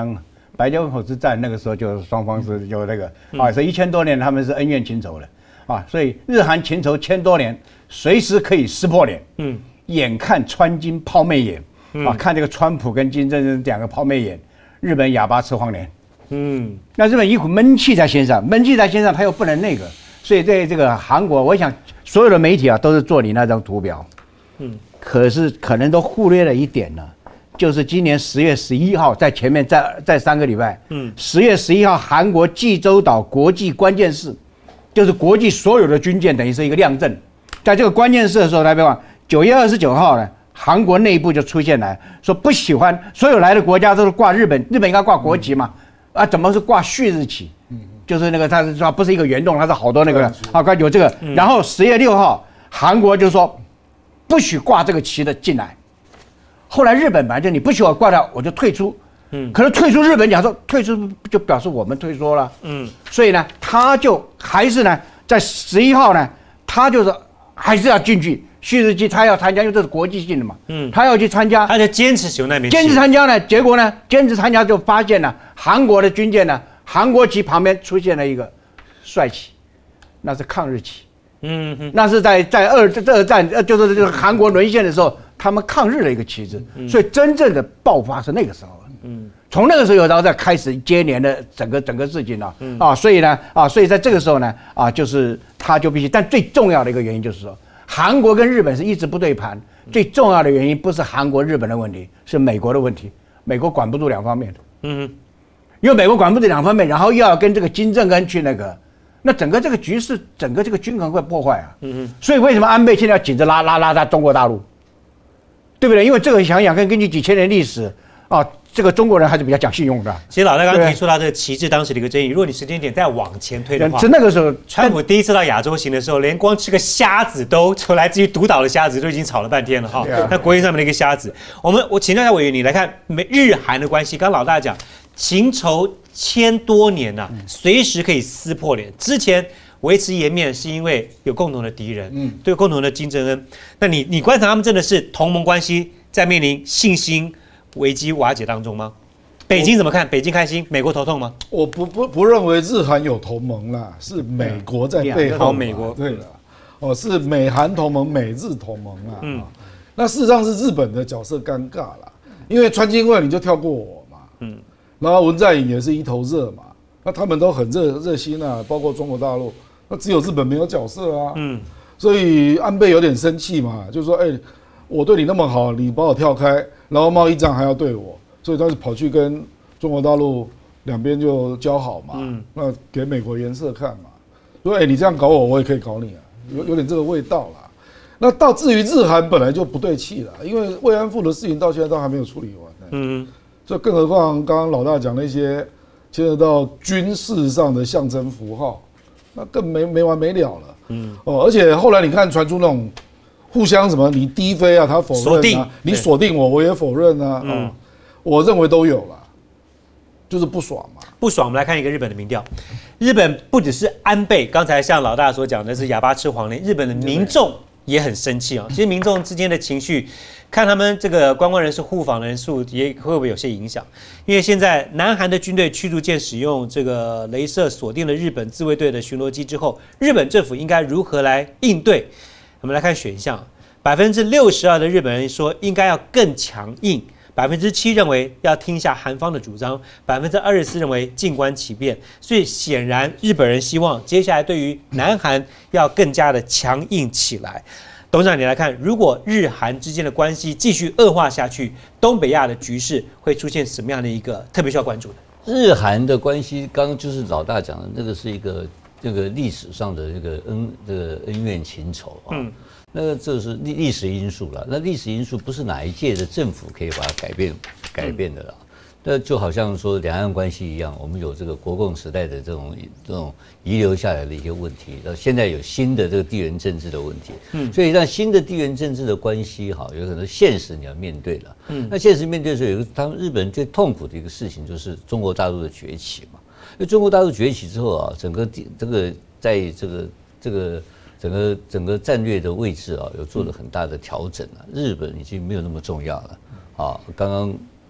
白江口之战那个时候就双方是有那个啊，所以一千多年他们是恩怨情仇的啊，所以日韩情仇千多年，随时可以撕破脸。嗯，眼看川金抛媚眼啊，看这个川普跟金正恩两个抛媚眼，日本哑巴吃黄连。嗯，那日本一股闷气在身上，闷气在身上，他又不能那个，所以在这个韩国，我想所有的媒体啊都是做你那张图表。嗯，可是可能都忽略了一点呢。就是今年十月十一号，在前面再再三个礼拜，嗯，十月十一号，韩国济州岛国际关键市，就是国际所有的军舰等于是一个亮阵，在这个关键市的时候，大家别忘，九月二十九号呢，韩国内部就出现来说不喜欢所有来的国家都是挂日本，日本应该挂国旗嘛，啊，怎么是挂旭日旗？嗯，就是那个他是说不是一个圆洞，它是好多那个啊，有这个，然后十月六号，韩国就说不许挂这个旗的进来。后来日本本来就你不许我挂掉，我就退出。嗯，可是退出日本讲说退出就表示我们退缩了。嗯，所以呢，他就还是呢，在十一号呢，他就是还是要进去。旭日旗他要参加，因为这是国际性的嘛。嗯，他要去参加，
他就坚持使用那边。
坚持参加呢，结果呢，坚持参加就发现了韩国的军舰呢，韩国旗旁边出现了一个帅旗，那是抗日旗。嗯哼，那是在在二这二战呃就是就是韩国沦陷的时候。他们抗日的一个旗帜，所以真正的爆发是那个时候。嗯，从那个时候然后再开始接连的整个整个事情了。嗯啊，所以呢啊，所以在这个时候呢啊，就是他就必须，但最重要的一个原因就是说，韩国跟日本是一直不对盘。最重要的原因不是韩国日本的问题，是美国的问题。美国管不住两方面的。嗯，因为美国管不住两方面，然后又要跟这个金正恩去那个。那整个这个局势，整个这个均衡会破坏啊。嗯嗯。所以为什么安倍现在要紧着拉拉拉在中国大陆？对不对？因为这个想想，跟根据几千年历史啊，这个中国人还是比较讲信用的。
其实老大刚刚提出到这个旗帜当时的一个争议，如果你时间点再往前推的话，
是那个时候，
川普第一次到亚洲行的时候，连光吃个虾子都，就来自于独岛的虾子都已经吵了半天了哈。那国际上面的一个虾子，我们我请教一下委员，你来看美日韩的关系，刚刚老大讲情仇千多年呐、啊，随时可以撕破脸。之前。维持颜面是因为有共同的敌人，嗯，对共同的金正恩。那你你观察他们真的是同盟关系在面临信心危机瓦解当中吗？北京怎么看？北京开心，美国头痛吗？
我不不不认为日韩有同盟啦，是美国在背后。
美国
对了，哦，是美韩同盟、美日同盟啦。嗯，那事实上是日本的角色尴尬啦，因为川金会你就跳过我嘛，嗯，然后文在寅也是一头热嘛，那他们都很热热心啊，包括中国大陆。那只有日本没有角色啊，嗯，所以安倍有点生气嘛，就说，哎、欸，我对你那么好，你把我跳开，然后贸易战还要对我，所以他就跑去跟中国大陆两边就交好嘛，嗯，那给美国颜色看嘛，说，哎、欸，你这样搞我，我也可以搞你啊，有有点这个味道啦。那到至于日韩本来就不对气了，因为慰安妇的事情到现在都还没有处理完，嗯，所以更何况刚刚老大讲那些牵扯到军事上的象征符号。那更没没完没了了，嗯哦，而且后来你看传出那种互相什么，你低飞啊，他否认啊，你锁定我，我也否认啊，嗯、哦，我认为都有了，就是不爽嘛。
不爽，我们来看一个日本的民调，日本不只是安倍，刚才像老大所讲的是哑巴吃黄连，日本的民众也很生气啊。其实民众之间的情绪，看他们这个观光人士互访的人数也会不会有些影响？因为现在南韩的军队驱逐舰使用这个雷射锁定了日本自卫队的巡逻机之后，日本政府应该如何来应对？我们来看选项，百分之六十二的日本人说应该要更强硬，百分之七认为要听下韩方的主张，百分之二十四认为静观其变。所以显然日本人希望接下来对于南韩要更加的强硬起来。董事长，你来看，如果日韩之间的关系继续恶化下去，东北亚的局势会出现什么样的一个特别需要关注的？
日韩的关系，刚刚就是老大讲的那个是一个这个历史上的这个恩这个恩怨情仇啊，嗯，那个这是历历史因素了。那历史因素不是哪一届的政府可以把它改变改变的啦。那就好像说两岸关系一样，我们有这个国共时代的这种这种遗留下来的一些问题，那现在有新的这个地缘政治的问题，嗯，所以让新的地缘政治的关系哈，有很多现实你要面对了，嗯，那现实面对的时候，有一个他们日本人最痛苦的一个事情就是中国大陆的崛起嘛，因为中国大陆崛起之后啊，整个地这个在这个这个整个整个战略的位置啊，有做了很大的调整啊，日本已经没有那么重要了，啊，刚刚。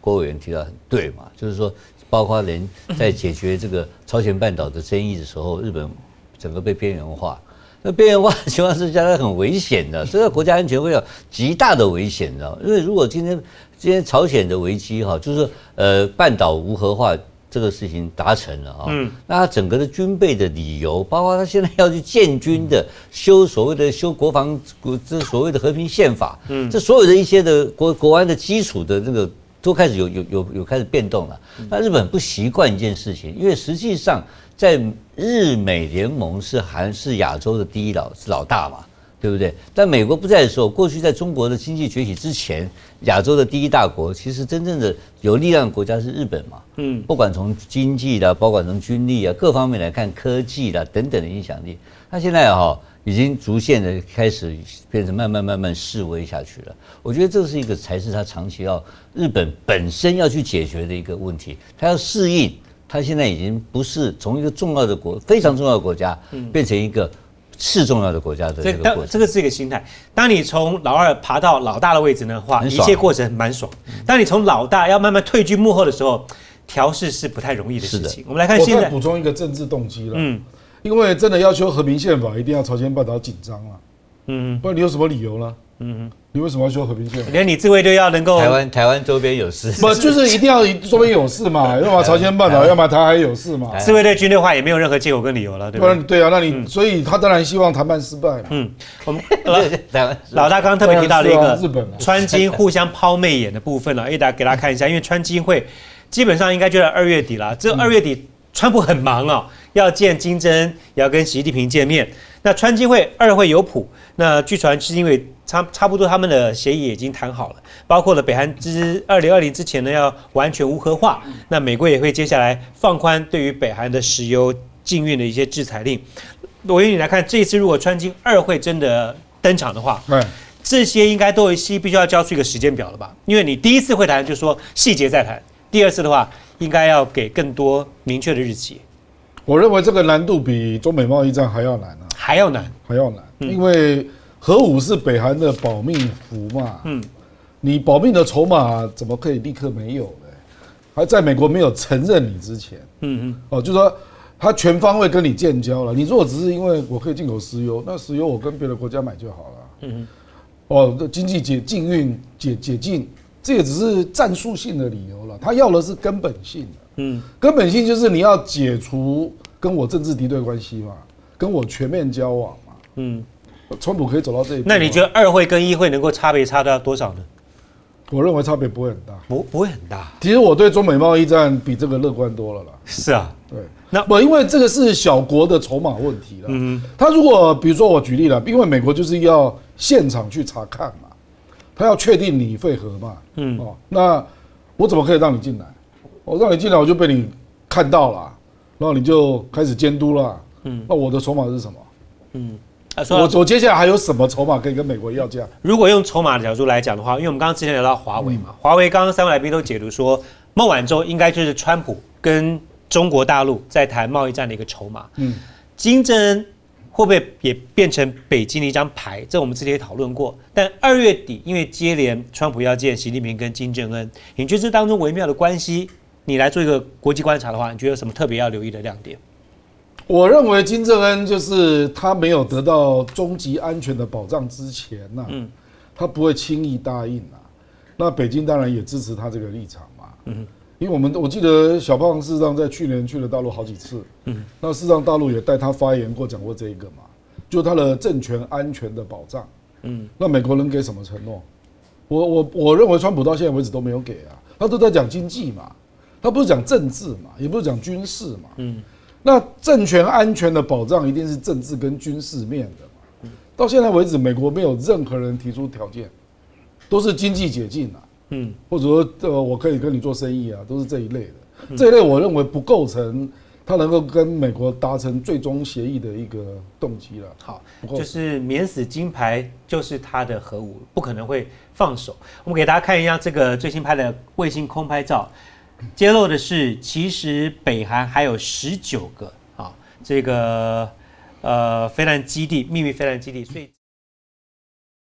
郭委员提到很对嘛，就是说，包括连在解决这个朝鲜半岛的争议的时候，日本整个被边缘化。那边缘化的情况之下，它很危险的，这个国家安全会有极大的危险的。因为如果今天今天朝鲜的危机哈，就是呃半岛无核化这个事情达成了啊，嗯，那他整个的军备的理由，包括他现在要去建军的修所谓的修国防国这所谓的和平宪法，嗯，这所有的一些的国国安的基础的这个都开始有有有有开始变动了。那日本不习惯一件事情，因为实际上。在日美联盟是韩是亚洲的第一老是老大嘛，对不对？但美国不在的时候，过去在中国的经济崛起之前，亚洲的第一大国，其实真正的有力量的国家是日本嘛。嗯，不管从经济啦，包括从军力啊各方面来看，科技啦等等的影响力，那现在哈、哦、已经逐渐的开始变成慢慢慢慢式微下去了。我觉得这是一个才是他长期要日本本身要去解决的一个问题，他要适应。它现在已经不是从一个重要的国、非常重要的国家，变成一个次重要的国家的这个过程。
这个是一个心态。当你从老二爬到老大的位置的话，一切过程蛮爽。当你从老大要慢慢退居幕后的时候，调试是不太容易的事情。我们来看现在，
我再补充一个政治动机了。嗯，因为真的要求和平宪法，一定要朝鲜半岛紧张了。嗯，不然你有什么理由呢？嗯，你为什么要修和平宪法？
连你自卫队要能够
台湾台湾周边有事，
不就是一定要周边有事嘛？要么朝鲜半岛，要么台海有事嘛？
自卫队军队化也没有任何借口跟理由了，对不对？
对啊，那你、嗯、所以他当然希望谈判失败嘛。嗯，
我们老大刚刚特别提到了一个
日本
川金互相抛媚眼的部分了，A达给大家看一下，因为川金会基本上应该就在二月底了，这二月底川普很忙哦，要见金正恩，也要跟习近平见面。那川金会二会有谱，那据传是因为差差不多他们的协议已经谈好了，包括了北韩之二零二零之前呢要完全无核化，那美国也会接下来放宽对于北韩的石油禁运的一些制裁令。我用你来看，这一次如果川金二会真的登场的话，对，这些应该都必须要交出一个时间表了吧？因为你第一次会谈就说细节再谈，第二次的话应该要给更多明确的日期。
我认为这个难度比中美贸易战还要难啊，
还要难，
还要难，嗯、因为核武是北韩的保命符嘛，嗯，你保命的筹码怎么可以立刻没有呢？还在美国没有承认你之前，嗯嗯，哦，就说他全方位跟你建交了。你如果只是因为我可以进口石油，那石油我跟别的国家买就好了，嗯哦，经济解禁运解解禁，这也只是战术性的理由了。他要的是根本性的。嗯，根本性就是你要解除跟我政治敌对关系嘛，跟我全面交往嘛。嗯，川普可以走到这一步。
那你觉得二会跟一会能够差别差到多少呢？
我认为差别不会很大，
不不会很大。
其实我对中美贸易战比这个乐观多了啦。
是啊，
对，那不因为这个是小国的筹码问题了。嗯，他如果比如说我举例了，因为美国就是要现场去查看嘛，他要确定你废核嘛。嗯，哦，那我怎么可以让你进来？我让你进来，我就被你看到了，然后你就开始监督了。嗯，那我的筹码是什么？嗯，啊、我我接下来还有什么筹码可以跟美国要价？
如果用筹码的角度来讲的话，因为我们刚刚之前聊到华为嘛，华、嗯、为刚刚三位来宾都解读说，孟晚舟应该就是川普跟中国大陆在谈贸易战的一个筹码。嗯，金正恩会不会也变成北京的一张牌？这我们之前也讨论过。但二月底，因为接连川普要见习近平跟金正恩，你觉得这当中微妙的关系？你来做一个国际观察的话，你觉得有什么特别要留意的亮点？
我认为金正恩就是他没有得到终极安全的保障之前呐、啊，嗯，他不会轻易答应啊。那北京当然也支持他这个立场嘛，嗯，因为我们我记得小胖事实上在去年去了大陆好几次，嗯，那事实上大陆也带他发言过，讲过这一个嘛，就他的政权安全的保障，嗯，那美国能给什么承诺？我我我认为川普到现在为止都没有给啊，他都在讲经济嘛。他不是讲政治嘛，也不是讲军事嘛，嗯，那政权安全的保障一定是政治跟军事面的嘛。嗯、到现在为止，美国没有任何人提出条件，都是经济解禁啊，嗯，或者说呃我可以跟你做生意啊，都是这一类的。嗯、这一类我认为不构成他能够跟美国达成最终协议的一个动机了。
好，就是免死金牌就是他的核武，不可能会放手。我们给大家看一下这个最新拍的卫星空拍照。揭露的是，其实北韩还有十九个啊，这个呃飞弹基地，秘密飞弹基地，所以。